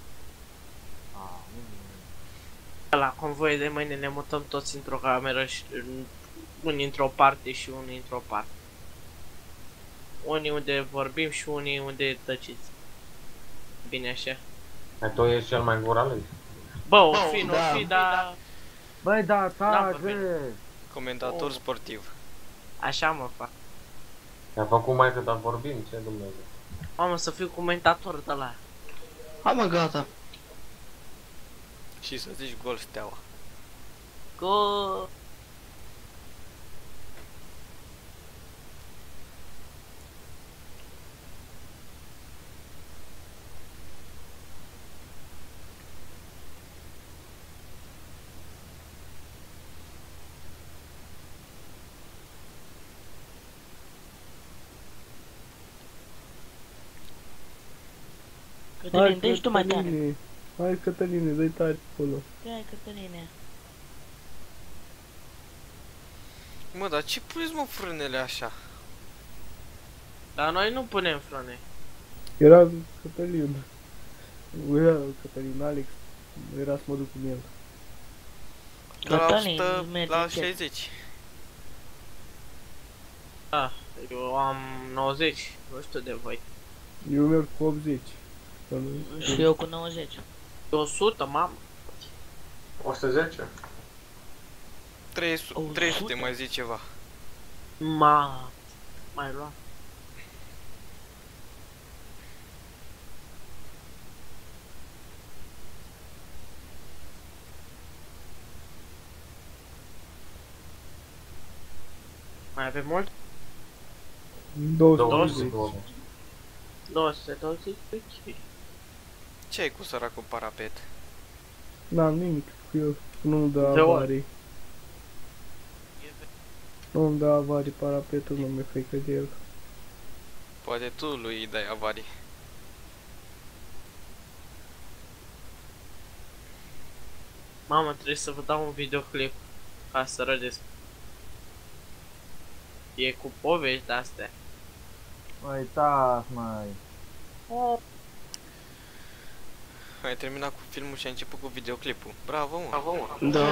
Speaker 2: La convoie de mâine ne mutăm toți într-o cameră și unii într-o parte și unii într-o parte. unii unde vorbim și unii unde tăciți. Bine așa.
Speaker 3: Dar tu ești cel mai gura lui.
Speaker 2: Bă, o fi, dar...
Speaker 7: Băi, da,
Speaker 2: N-am
Speaker 4: Comentator sportiv.
Speaker 2: Așa mă fac.
Speaker 3: Te-a făcut mai cât vorbim, ce Dumnezeu.
Speaker 2: Mamă, să fiu comentator de la.
Speaker 8: Hai mă, gata.
Speaker 4: Și să zici gol Steaua.
Speaker 2: Gol!
Speaker 9: Cătălin, dă-și tu mai tare.
Speaker 13: Hai, Cătăline, dă-i tare acolo.
Speaker 9: Hai, Cătăline.
Speaker 4: Mă, dar ce puneți mă frânele așa?
Speaker 2: Dar noi nu punem frâne.
Speaker 13: Era Cătălin. Era Cătălin, Alex. Era să mă duc cu el.
Speaker 4: De la
Speaker 9: Cătălin,
Speaker 4: 100
Speaker 9: merge
Speaker 4: la
Speaker 9: încet.
Speaker 4: 60.
Speaker 2: Da, eu am 90, nu știu de voi.
Speaker 13: Eu merg cu 80.
Speaker 9: Și eu cu 90.
Speaker 2: 100, mamă.
Speaker 1: 110?
Speaker 4: 300 mai zici ceva.
Speaker 2: Mai lua. Mai avem mult?
Speaker 13: 220.
Speaker 2: 220, ok.
Speaker 4: Ce ai cu săracul parapet?
Speaker 13: N-am nimic cu el. Nu-mi dă
Speaker 2: De ori.
Speaker 13: avarii. Nu-mi dă avarii parapetul, nu mi-e frică de el.
Speaker 4: Poate tu lui îi dai avarii.
Speaker 2: Mamă, trebuie să vă dau un videoclip ca să râdeți. E cu povești de-astea.
Speaker 7: Măi, taci, măi.
Speaker 4: Ai terminat cu filmul și ai început cu videoclipul. Bravo, mă!
Speaker 8: Da.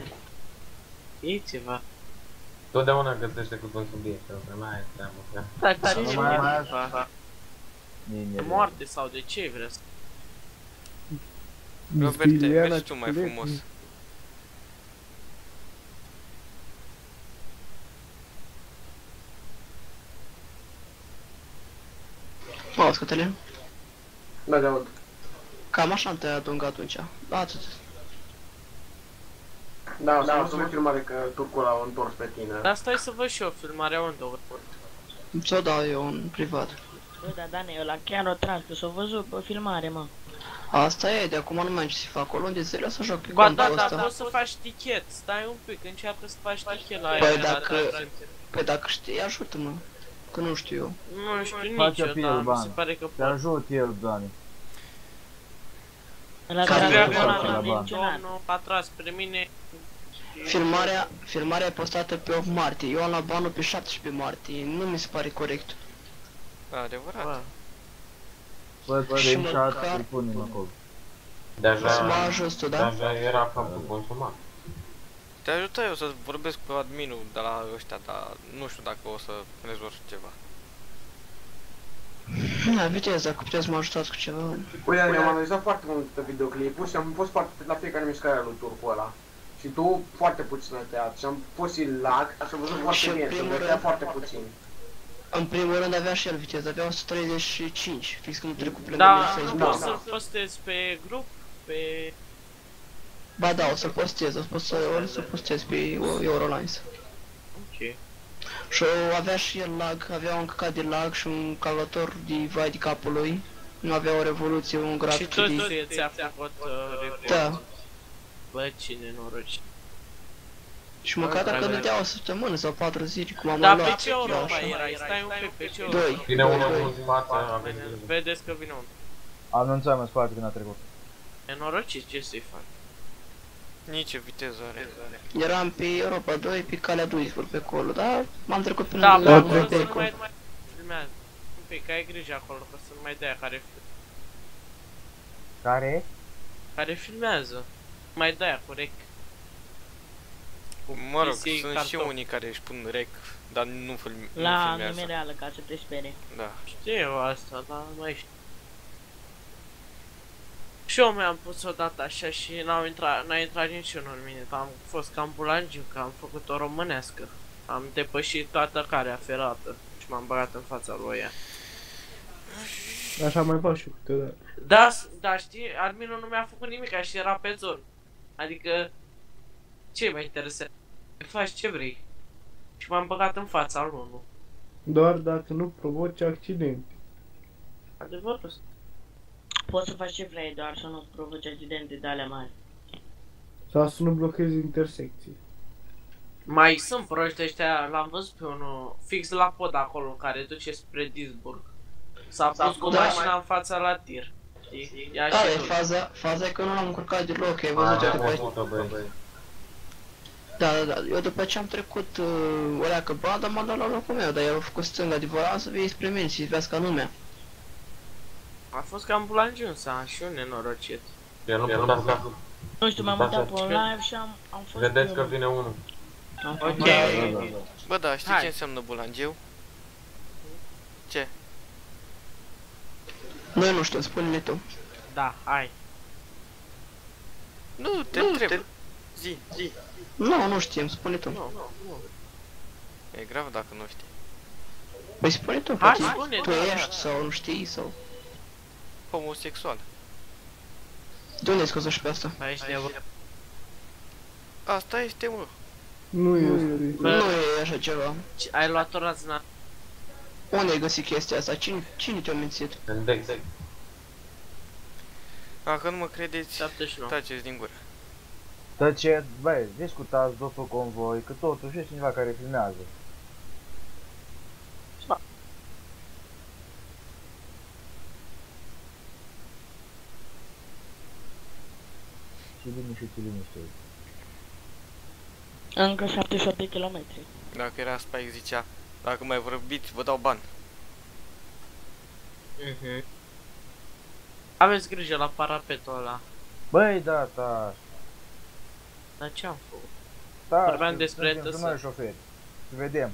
Speaker 2: E ceva.
Speaker 3: Totdeauna găsește cu un subiect, că n-ai treabă.
Speaker 2: Da, ce
Speaker 7: nu
Speaker 2: ce
Speaker 7: mai
Speaker 2: mai
Speaker 7: așa.
Speaker 2: De moarte sau de ce vreți?
Speaker 4: Roberte, mergi tu mai frumos.
Speaker 8: Mă auzi, Cătălin?
Speaker 1: Da, de aud.
Speaker 8: Cam așa am tăiat lung atunci. Atât.
Speaker 1: Da, să văzut o filmare că turcul l-a întors pe tine.
Speaker 2: Dar stai să văd și eu filmarea unde.
Speaker 8: Ți-o dau eu în privat.
Speaker 9: Bă, dar Dane, ăla chiar o trag, că s-o văzut pe filmare, mă.
Speaker 8: Asta e, de acum nu mai am ce să fac. O lună de zile să joc pe
Speaker 2: Ba
Speaker 8: contul
Speaker 2: da,
Speaker 8: ăsta.
Speaker 2: dar poți să faci tichet. Stai un pic, încearcă să faci tichet la
Speaker 8: Păi
Speaker 2: aia.
Speaker 8: Păi dacă știi, ajută-mă. Că nu știu eu.
Speaker 2: Nu știu nici
Speaker 7: Face
Speaker 2: eu,
Speaker 7: pe
Speaker 2: dar
Speaker 7: el
Speaker 2: mi se
Speaker 7: bani.
Speaker 2: pare că
Speaker 7: Te ajut el, Dani.
Speaker 9: Ăla
Speaker 8: Care
Speaker 9: care
Speaker 8: vrea
Speaker 9: ăla
Speaker 8: acolo
Speaker 9: l-am
Speaker 8: la bani?
Speaker 9: menționat.
Speaker 2: Domnul a tras spre mine.
Speaker 8: Filmarea e postată pe 8 martie. Eu am luat banul pe 17 martie. Nu mi se pare corect.
Speaker 4: Adevărat.
Speaker 7: Bă,
Speaker 8: Și
Speaker 7: screenshot
Speaker 8: măcar-
Speaker 7: îl punem acolo.
Speaker 8: Să mă ajut tu, da?
Speaker 3: Deja era faptul consumat.
Speaker 4: Te ajută eu să vorbesc cu adminul de la ăștia, dar nu știu dacă o să rezolv ceva.
Speaker 8: Da, viteză, dacă puteți să mă ajutați cu ceva.
Speaker 1: Uite, eu am analizat foarte mult videoclipul și am fost foarte la fiecare mișcare a lui turcul ăla. Și tu foarte puțin ai tăiat și am pus și lag, așa am văzut foarte
Speaker 8: Și în
Speaker 1: bine,
Speaker 8: primul
Speaker 1: să tăia
Speaker 8: rând-
Speaker 1: foarte puțin.
Speaker 8: În primul rând avea și el viteză, avea 135, fix când trecut pe lângă
Speaker 2: Da,
Speaker 8: mine
Speaker 2: nu
Speaker 8: Facebook.
Speaker 2: poți să-l postezi pe grup, pe...
Speaker 8: Ba da, o să postez, o să postez pe Eurolines.
Speaker 2: Ok.
Speaker 8: Și avea și el lag, avea un căcat de lag și un calculator de vai de capul lui. Nu avea o revoluție, un
Speaker 2: Și
Speaker 8: grafic
Speaker 2: tot
Speaker 8: de...
Speaker 2: ți-a făcut report.
Speaker 8: Da.
Speaker 2: Bă, ce nenoroci.
Speaker 8: Și măcar dacă dădea o săptămână sau 4 zile, cum am
Speaker 2: Da,
Speaker 8: luat.
Speaker 2: pe ce oră
Speaker 8: da,
Speaker 2: mai
Speaker 8: așa.
Speaker 2: erai? Stai un pic, pe ce oră?
Speaker 8: Doi.
Speaker 3: Vine unul în față, aveți
Speaker 2: Bine,
Speaker 3: grijă.
Speaker 2: vedeți că vine unul.
Speaker 7: Anunțam în spate când a trecut.
Speaker 2: Nenorocit, ce să-i fac?
Speaker 4: Nici o viteză are.
Speaker 8: Eram pe Europa 2, pe calea Duisburg, pe acolo, dar m-am trecut pe
Speaker 2: Da,
Speaker 8: lângă
Speaker 2: bă,
Speaker 8: lagul
Speaker 2: să
Speaker 8: de
Speaker 2: nu
Speaker 8: acolo.
Speaker 2: mai filmează. Un pic, ai grijă acolo, că să nu mai dea care
Speaker 7: Care?
Speaker 2: filmează. Mai dea corect. cu
Speaker 4: Mă rog,
Speaker 2: PC
Speaker 4: sunt și
Speaker 2: cartof.
Speaker 4: unii care își pun rec, dar nu
Speaker 9: La
Speaker 4: filmează.
Speaker 9: nume reală, ca să te sperie.
Speaker 4: Da.
Speaker 2: Știu asta, dar mai știu. Și eu mi-am pus odată așa și n-a intrat niciunul în mine. Am fost cam bulangiu, că am făcut o românească. Am depășit toată carea ferată și m-am băgat în fața lui ea.
Speaker 13: Așa mai fac și eu câteodată.
Speaker 2: Da, știi, adminul nu mi-a făcut nimic și era pe zonă. Adică, ce mă interesează? Faci ce vrei. Și m-am băgat în fața lui, nu.
Speaker 13: Doar dacă nu provoci accidente.
Speaker 2: Adevărul.
Speaker 9: Poți să faci ce vrei, doar să nu-ți provoci accidente de alea mari.
Speaker 13: Sau să nu blochezi intersecții.
Speaker 2: Mai sunt proști ăștia, l-am văzut pe unul fix la pod acolo, care duce spre Duisburg. S-a pus cu mașina în fața la tir. Știi? Ia
Speaker 8: Care
Speaker 2: și
Speaker 8: e
Speaker 2: tu.
Speaker 8: faza e că nu l-am încurcat deloc, ai văzut eu după... Da. Eu după ce am trecut o leacă banda, m-am dat la locul meu, dar el a făcut stânga de volan să vie spre mine și să-ți ca lumea.
Speaker 2: A fost cam bulangiu însă, și un nenorocit.
Speaker 3: El nu putea să...
Speaker 9: Nu știu, m-am uitat pe live și am fost...
Speaker 3: Vedeți că vine unul.
Speaker 2: Ok.
Speaker 4: Bă, da, știi
Speaker 2: Hai.
Speaker 4: ce înseamnă bulangiu? Ce?
Speaker 8: Noi nu știu, spune-ne tu.
Speaker 2: Da, hai.
Speaker 4: Nu, te întreb. Zi.
Speaker 8: Nu știm, spune tu.
Speaker 4: E grav dacă nu știi.
Speaker 8: Păi spune tu,
Speaker 2: Hai,
Speaker 8: poate
Speaker 2: spune,
Speaker 8: tu
Speaker 2: da,
Speaker 8: ești sau nu știi sau...
Speaker 4: Homosexual.
Speaker 8: De unde ai scos-o și pe asta?
Speaker 2: Aici nebun.
Speaker 4: Asta este, mă.
Speaker 13: Nu este.
Speaker 2: Bă.
Speaker 8: Nu e așa ceva.
Speaker 2: Ai luat o razna.
Speaker 8: Unde ai găsit chestia asta? Cine te-a mințit?
Speaker 3: În Dex.
Speaker 4: Dacă nu mă credeți,
Speaker 2: 79.
Speaker 4: taceți din gură.
Speaker 7: Tăceți, băi, discutați după convoi, că totuși e cineva care filmează. Și liniște.
Speaker 9: Încă 78 de km.
Speaker 4: Dacă era Spike zicea, dacă mai vorbiți, vă dau bani.
Speaker 2: Aveți grijă la parapetul ăla.
Speaker 7: Băi, da.
Speaker 2: Dar ce am făcut?
Speaker 7: Da,
Speaker 2: Vorbeam despre
Speaker 7: suntem noi șoferi. Să vedem.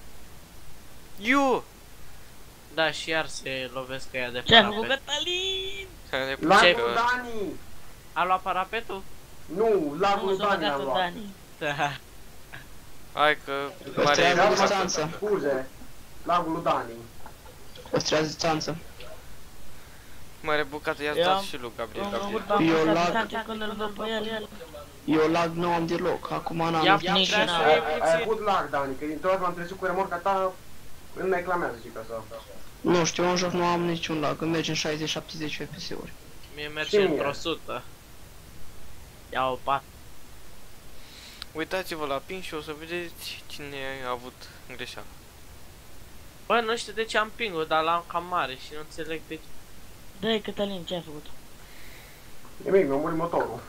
Speaker 4: Eu!
Speaker 2: Da, și iar se lovesc ăia de
Speaker 9: Ce-a făcut
Speaker 2: parapet.
Speaker 9: Cătălin?
Speaker 1: Lagul Dani!
Speaker 2: A luat parapetul?
Speaker 1: Nu, lagul
Speaker 9: Nu s-a
Speaker 1: Dani
Speaker 9: băgat
Speaker 1: am
Speaker 9: în
Speaker 1: luat.
Speaker 9: Dani.
Speaker 2: Da.
Speaker 4: Hai că
Speaker 8: Păstrează
Speaker 4: mare...
Speaker 8: distanța.
Speaker 1: Scuze, lagul lui Dani.
Speaker 8: Păstrează distanța.
Speaker 4: Mare bucată i-ați
Speaker 9: Eu
Speaker 4: dat
Speaker 9: am-
Speaker 4: și lui
Speaker 9: Eu
Speaker 4: Gabriel.
Speaker 9: am avut
Speaker 8: Eu
Speaker 9: la
Speaker 8: lag-
Speaker 9: distanță când îl văd pe el.
Speaker 8: Eu lag nu am deloc, acum n-am.
Speaker 2: Ia
Speaker 9: Nici
Speaker 2: vrea
Speaker 9: n-am.
Speaker 2: să
Speaker 1: Ai
Speaker 2: iei puțin.
Speaker 1: avut lag, Dani, că dintr-o dată m-am trezit cu remorca ta, îmi reclamează și ca să...
Speaker 8: Nu știu, eu în joc nu am niciun lag, îmi merge în 60-70 FPS-uri.
Speaker 2: Mie merge
Speaker 1: Și
Speaker 2: într-o
Speaker 1: mie.
Speaker 2: 100. Ia o pat.
Speaker 4: Uitați-vă la ping și o să vedeți cine a avut greșeală.
Speaker 2: Bă, nu știu de ce am ping-ul, dar l-am cam mare și nu înțeleg de ce.
Speaker 9: Dă-i Cătălin, ce ai făcut?
Speaker 1: Nimic, mi-a murit motorul.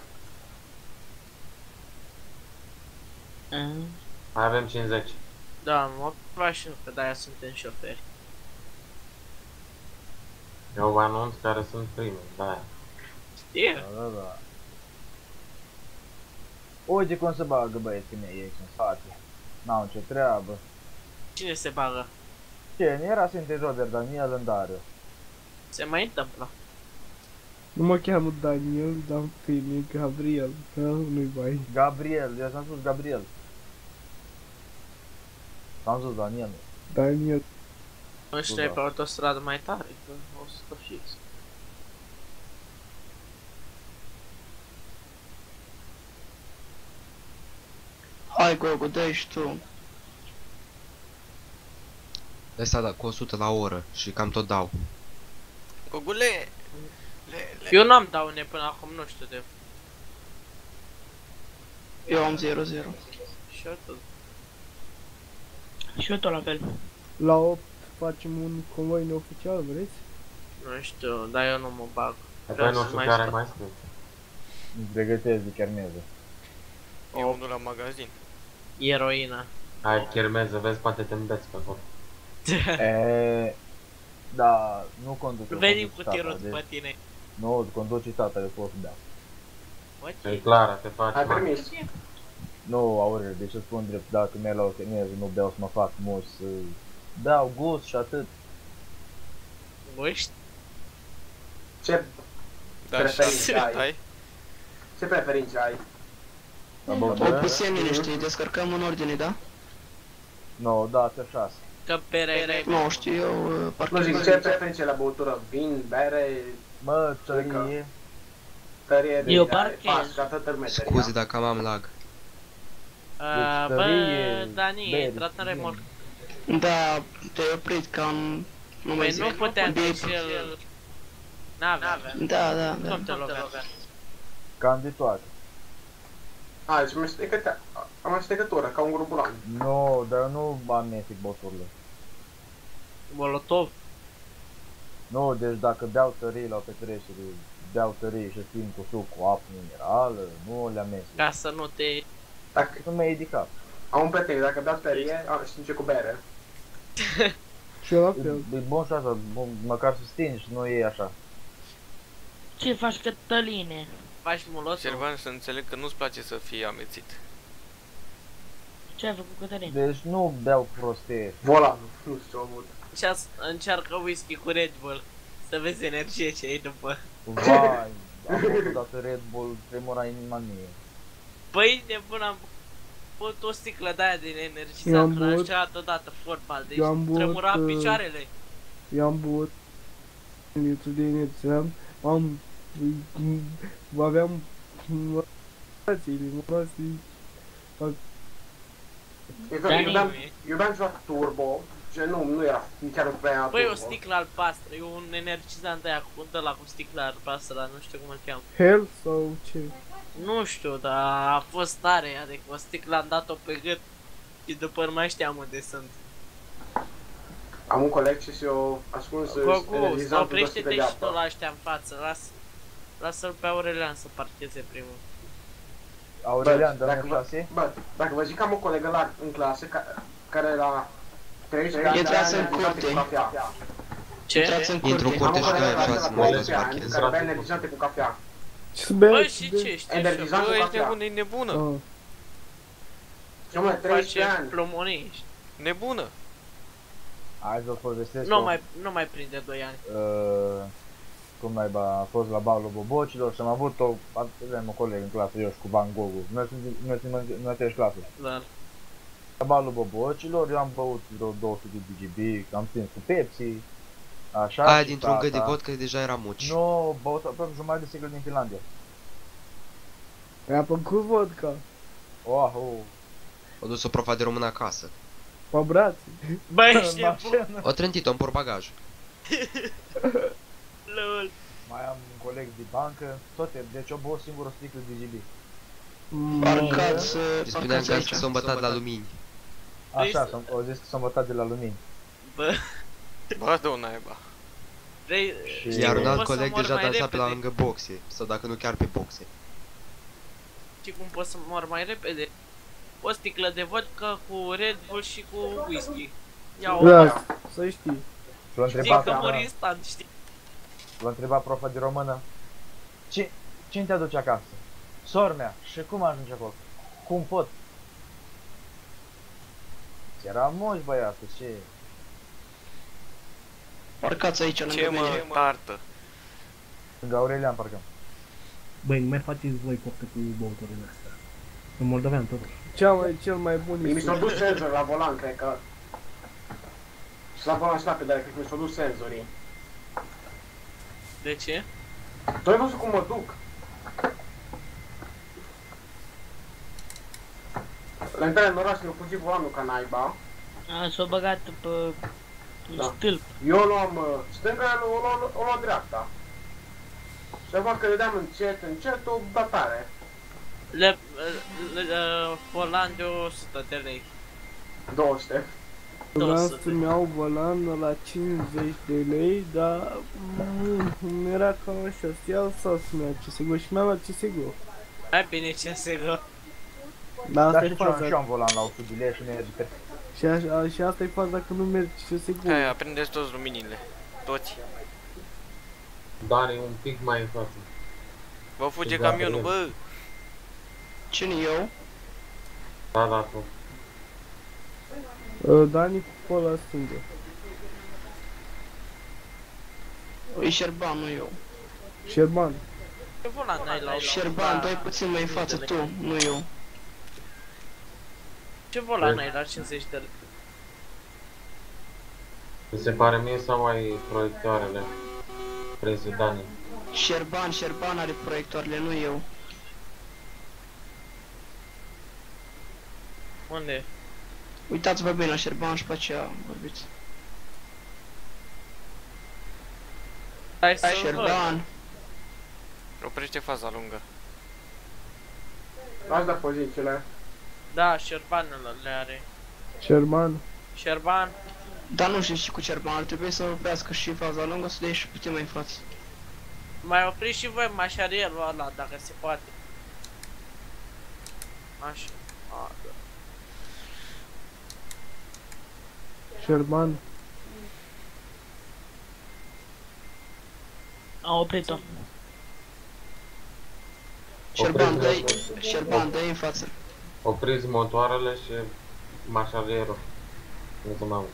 Speaker 3: Mai avem 50.
Speaker 2: Da, mă ocupa și eu, că de-aia suntem șoferi.
Speaker 3: Eu vă anunț care sunt primii, da.
Speaker 2: Știe?
Speaker 7: Da. Uite cum se bagă băieții mei aici în spate. N-au ce treabă.
Speaker 2: Cine se bagă?
Speaker 7: Ce, nu era Sinte Joder, Daniel în Dariu.
Speaker 2: Se mai întâmplă.
Speaker 13: Nu mă cheamă Daniel, dar fine, Gabriel. Da, nu-i bai.
Speaker 7: Gabriel, eu s-am spus Gabriel. S-am spus Daniel.
Speaker 13: Daniel.
Speaker 2: Nu știu, e pe autostradă mai tare, că o să fix.
Speaker 8: Hai, Gogo, dă-i și tu.
Speaker 10: Ăsta da, cu 100 la oră și cam tot dau.
Speaker 4: Gogule!
Speaker 2: Eu n-am daune până acum, nu știu de...
Speaker 8: Eu am 0-0.
Speaker 2: Și eu tot.
Speaker 9: Și eu tot la fel.
Speaker 13: La 8 facem un convoi neoficial, vreți?
Speaker 2: Nu știu, dar eu nu mă bag.
Speaker 3: Apoi nu știu
Speaker 2: mai
Speaker 3: care
Speaker 2: stau.
Speaker 3: mai scris.
Speaker 7: Îmi pregătesc de chermeză.
Speaker 4: Eu nu la magazin.
Speaker 2: Eroina.
Speaker 3: Hai, chermeză, vezi, poate te îmbeți pe acolo.
Speaker 7: Da, nu conduce.
Speaker 2: Venim cu
Speaker 7: conduce
Speaker 2: tirul
Speaker 7: tata,
Speaker 2: după
Speaker 7: deci-
Speaker 2: tine.
Speaker 7: Nu, conduce tata, eu pot să bea.
Speaker 2: What?
Speaker 3: E clară, te faci
Speaker 1: Ai
Speaker 3: mai.
Speaker 1: permis.
Speaker 7: Nu, Aurel, deci să spun drept, dacă merg la o femeie nu beau să mă fac mus, beau gust și atât.
Speaker 2: Băi, știi?
Speaker 1: Ce
Speaker 4: Da,
Speaker 1: preferințe
Speaker 4: și
Speaker 1: ai? Ce preferințe ai?
Speaker 8: O puțin liniște, descărcăm în ordine, da?
Speaker 7: Nu, da, pe 6.
Speaker 2: Că bere...
Speaker 8: Nu, știu eu, parcă...
Speaker 1: Nu zic, ce preferințe la băutură? Vin, bere,
Speaker 7: Mă, tărie.
Speaker 1: tărie de
Speaker 9: Eu
Speaker 1: care
Speaker 9: parchez.
Speaker 1: pas, atât îl meteria.
Speaker 10: Scuze dacă am lag.
Speaker 7: Deci,
Speaker 2: Bă,
Speaker 7: tărie,
Speaker 2: Dani, ai
Speaker 7: bere,
Speaker 2: intrat în remorc.
Speaker 8: Da, te-ai oprit cam... Nu mai
Speaker 2: Păi
Speaker 8: zic.
Speaker 2: nu putea
Speaker 8: De-
Speaker 2: că și el... N-avea.
Speaker 8: Da, da, da.
Speaker 2: Cum te lovea?
Speaker 7: Cam de toate.
Speaker 1: A, deci amestecătură, ca un grubulan.
Speaker 7: Nu, dar nu amestec băuturile.
Speaker 2: Molotov.
Speaker 7: Nu, deci dacă beau tărie la o petrecere, beau tărie și schimb cu suc cu apă minerală, nu le amestec.
Speaker 2: Ca să nu te...
Speaker 1: Dacă
Speaker 7: Nu mai e de cap.
Speaker 1: am un prieten, dacă beau tărie, știm ce cu bere.
Speaker 13: Și eu la fel.
Speaker 7: E bun și asta, măcar să stingi și nu e așa.
Speaker 9: Ce faci, Cătăline?
Speaker 2: Faci molotov.
Speaker 4: Servan, să înțeleg că nu-ți place să fii amețit.
Speaker 9: Ce ai făcut, Cătăline?
Speaker 7: Deci nu beau prostie.
Speaker 1: Vola, nu știu ce am avut.
Speaker 2: Încearcă whisky cu Red Bull. Să vezi energie ce ai după.
Speaker 7: Vai, am băut odată Red Bull, tremura inima mie.
Speaker 2: Păi, nebun, am băut o sticlă de aia din
Speaker 13: Eu am
Speaker 2: energizant, când am
Speaker 13: băut-
Speaker 2: jucat odată fotbal, deci
Speaker 13: eu am băut,
Speaker 2: tremura picioarele.
Speaker 13: Eu am băut un litru de energizant, aveam
Speaker 1: Eu beam ceva turbo, ce nu era chiar prea
Speaker 2: Băi, o
Speaker 1: turbo.
Speaker 2: sticlă albastră, e un energizant de aia cu ăla cu sticla albastră, dar nu știu cum îl cheamă.
Speaker 13: Hell sau ce?
Speaker 2: Nu știu, dar a fost tare, adică o sticlă am dat-o pe gât și după nu mai știam unde sunt.
Speaker 1: Am un coleg ce și-o ascuns
Speaker 2: Gogu,
Speaker 1: energizantul de
Speaker 2: oprește-te
Speaker 1: sticlă de
Speaker 2: și tu
Speaker 1: apă.
Speaker 2: la ăștia în față, lasă-l pe Aurelian să parcheze primul.
Speaker 7: Aurelian, dă
Speaker 1: dacă
Speaker 7: în clase?
Speaker 1: Bă, dacă vă zic că am o colegă în clasă care la 13 ani
Speaker 8: Intrați în
Speaker 1: avea energizante
Speaker 8: curte.
Speaker 1: cu cafea.
Speaker 2: Ce?
Speaker 8: Intrați în
Speaker 10: Intru în
Speaker 8: curte.
Speaker 10: curte și doi frați mă
Speaker 1: Mulți
Speaker 10: să
Speaker 1: ani
Speaker 10: parchez.
Speaker 1: care avea energizante cu cafea.
Speaker 13: Ce bea?
Speaker 2: Băi, și ce, știi
Speaker 1: Energizant
Speaker 4: Bă,
Speaker 1: cu
Speaker 4: ești
Speaker 1: cafea.
Speaker 4: nebună, e nebună.
Speaker 13: Ah.
Speaker 1: Și mă, 13
Speaker 2: face
Speaker 1: ani.
Speaker 2: plomonii.
Speaker 4: Nebună.
Speaker 7: Hai să povestesc.
Speaker 2: Nu mai prinde 2 ani.
Speaker 7: Cum naiba, a fost la balul bobocilor și am avut avem o colegă în clasă, eu și cu Van Gogh. Noi suntem în aceeași clasă.
Speaker 2: Dar
Speaker 7: La balul bobocilor, eu am băut vreo 200 de BGB, am stins cu Pepsi, așa.
Speaker 10: Aia
Speaker 7: și
Speaker 10: dintr-un gât de
Speaker 7: tata.
Speaker 10: vodka deja era muci.
Speaker 7: Nu, băut aproape jumătate de sticlă din Finlandia.
Speaker 13: Mi-a plăcut vodka.
Speaker 7: Oh,
Speaker 10: O dus o profa de român acasă.
Speaker 13: Pe brațe.
Speaker 2: băi, ești nebun.
Speaker 10: O trântit-o în portbagaj.
Speaker 2: Lol.
Speaker 7: Mai am un coleg de bancă, toate, deci o băut singur o sticlă de BGB.
Speaker 8: Parcați,
Speaker 10: Și spuneam
Speaker 8: parcați
Speaker 10: că
Speaker 8: aici.
Speaker 10: s-a îmbătat la lumini.
Speaker 7: Așa, au zis că s-a învățat de la lumini.
Speaker 2: Bă,
Speaker 4: Bă, dă-o naiba.
Speaker 2: vrei...
Speaker 7: Și-
Speaker 2: știi
Speaker 10: Iar
Speaker 2: cum
Speaker 10: un alt
Speaker 2: poți să
Speaker 10: coleg
Speaker 2: mor
Speaker 10: deja
Speaker 2: mai
Speaker 10: dansa pe la
Speaker 2: repede?
Speaker 10: lângă boxe. Sau dacă nu chiar pe boxe.
Speaker 2: Știi cum poți să mor mai repede? O sticlă de vodka cu Red Bull și cu whisky. Ia-o.
Speaker 13: Da, să știi.
Speaker 7: Și l-a
Speaker 2: Zic
Speaker 7: întrebat,
Speaker 2: că mor instant, știi?
Speaker 7: l-a întrebat profa de română. Cine te aduce acasă? Sora mea. Și cum ajungi acolo? Cum pot? Era mulți băiatul, ce?
Speaker 8: Parcați aici,
Speaker 4: Ce
Speaker 8: lângă
Speaker 4: mă,
Speaker 8: mine.
Speaker 4: tartă.
Speaker 7: Lângă Aurelian, parcă.
Speaker 6: Băi, nu mai faceți voi poftă cu băuturile astea. Sunt moldovean totuși.
Speaker 13: Cel mai bun
Speaker 1: Mi s-au dus senzorii la volan, cred că. Și la volan și la pedale, cred că mi s-au dus senzorii.
Speaker 2: De ce?
Speaker 1: Tu ai văzut cum mă duc? La intrare în oraș mi-a fugit volanul ca naiba.
Speaker 9: S-a băgat pe
Speaker 1: Da.
Speaker 9: stâlp.
Speaker 1: Eu luam stânga, o luam dreapta. Și acum că vedeam încet, o datare.
Speaker 2: Volan de 100 de lei.
Speaker 1: 200.
Speaker 13: Vreau să-mi iau volan la 50 de lei, dar era cam așa, să iau sau să-mi iau CSGO și mi-am luat CSGO.
Speaker 2: Hai bine, CSGO.
Speaker 13: Dar asta
Speaker 7: Dar
Speaker 13: e
Speaker 7: și eu
Speaker 13: faza.
Speaker 7: am volan la 100 de lei și merge perfect.
Speaker 13: Și asta e faza că nu mergi CSGO.
Speaker 4: Hai, aprindeți toți luminile. Toți.
Speaker 3: Dani, un pic mai în față.
Speaker 4: Vă fuge
Speaker 3: Da,
Speaker 4: camionul,
Speaker 3: bine.
Speaker 4: bă.
Speaker 8: Cine eu?
Speaker 3: Da, da, tu.
Speaker 13: Dani pe la stângă.
Speaker 8: E Șerban, nu eu.
Speaker 13: Șerban.
Speaker 2: Ce volan ai la
Speaker 8: Șerban, dai puțin mai în față tu, nu eu.
Speaker 2: Ce volan ai la 50 de lei?
Speaker 3: Mi se pare mie sau ai proiectoarele prinse Dani?
Speaker 8: Șerban are proiectoarele, nu eu.
Speaker 2: Unde?
Speaker 8: Uitați-vă bine la Șerban și pe aceea vorbiți.
Speaker 2: Hai să
Speaker 8: Șerban.
Speaker 4: Oprește faza lungă.
Speaker 1: Lași de pozițiile.
Speaker 2: Da, Șerban le are.
Speaker 13: Șerban.
Speaker 2: Șerban.
Speaker 8: Dar nu știu și cu Șerban, ar trebui să oprească și faza lungă, să dea și puțin mai în față.
Speaker 2: Mai opriți și voi mașarierul ăla, dacă se poate. Așa. A, da.
Speaker 13: Șerban.
Speaker 9: Am oprit-o.
Speaker 8: Șerban, dă-i în față.
Speaker 3: Opriți motoarele și mașalierul. Nu se mai aud.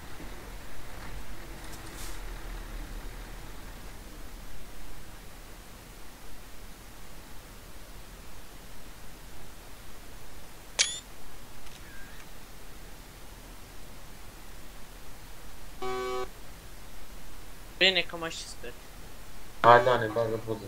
Speaker 2: Bine că mă și sper.
Speaker 3: Hai, Dani, bagă poze.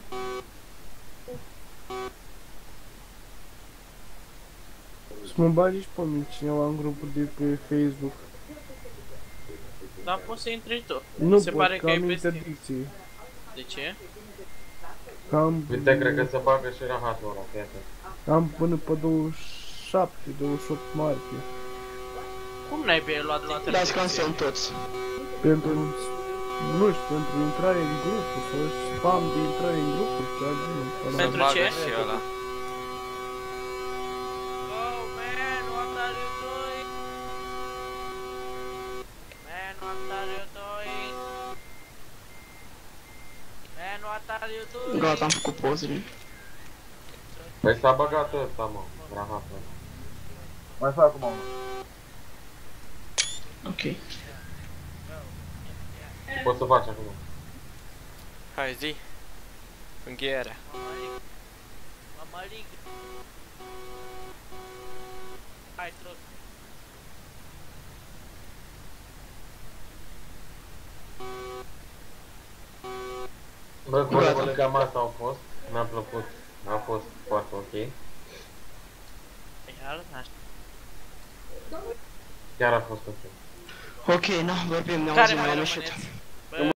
Speaker 13: Să mă bagi și pe mine cineva în grupul de pe Facebook.
Speaker 2: Dar poți să intri tu.
Speaker 13: Nu
Speaker 2: se
Speaker 13: pot,
Speaker 2: pare
Speaker 13: că
Speaker 2: că
Speaker 13: am
Speaker 2: ai peste.
Speaker 13: interdicție.
Speaker 2: De ce?
Speaker 13: Cam...
Speaker 3: Uite, cred că se bagă și rahatul ăla, iată.
Speaker 13: Am până pe 27, 28 martie.
Speaker 2: Cum n-ai bine luat la
Speaker 8: Dați că sunt toți.
Speaker 13: Pentru, nu știu, pentru intrare în grupuri sau spam de intrare în grupuri, ceva de genul.
Speaker 2: Pentru ce?
Speaker 4: Și ăla.
Speaker 2: Oh man, what are you doing? Man, what are you doing? Man, what are you doing?
Speaker 8: Gata, am făcut pozele.
Speaker 3: Păi s-a băgat ăsta, mă, rahatul.
Speaker 7: Mai fac acum unul.
Speaker 8: Ok.
Speaker 3: Poți să faci acum.
Speaker 4: Hai, zi. Încheierea.
Speaker 2: Mamalig. Hai, trot.
Speaker 3: Bă, colegule, cam asta au fost. Mi-a plăcut. A fost foarte ok.
Speaker 2: Iar, așa.
Speaker 3: Chiar a fost ok.
Speaker 8: Ok, na, vorbim, ne
Speaker 2: Care
Speaker 8: auzim,
Speaker 2: mai
Speaker 8: am
Speaker 2: rămâneți?
Speaker 8: ieșit.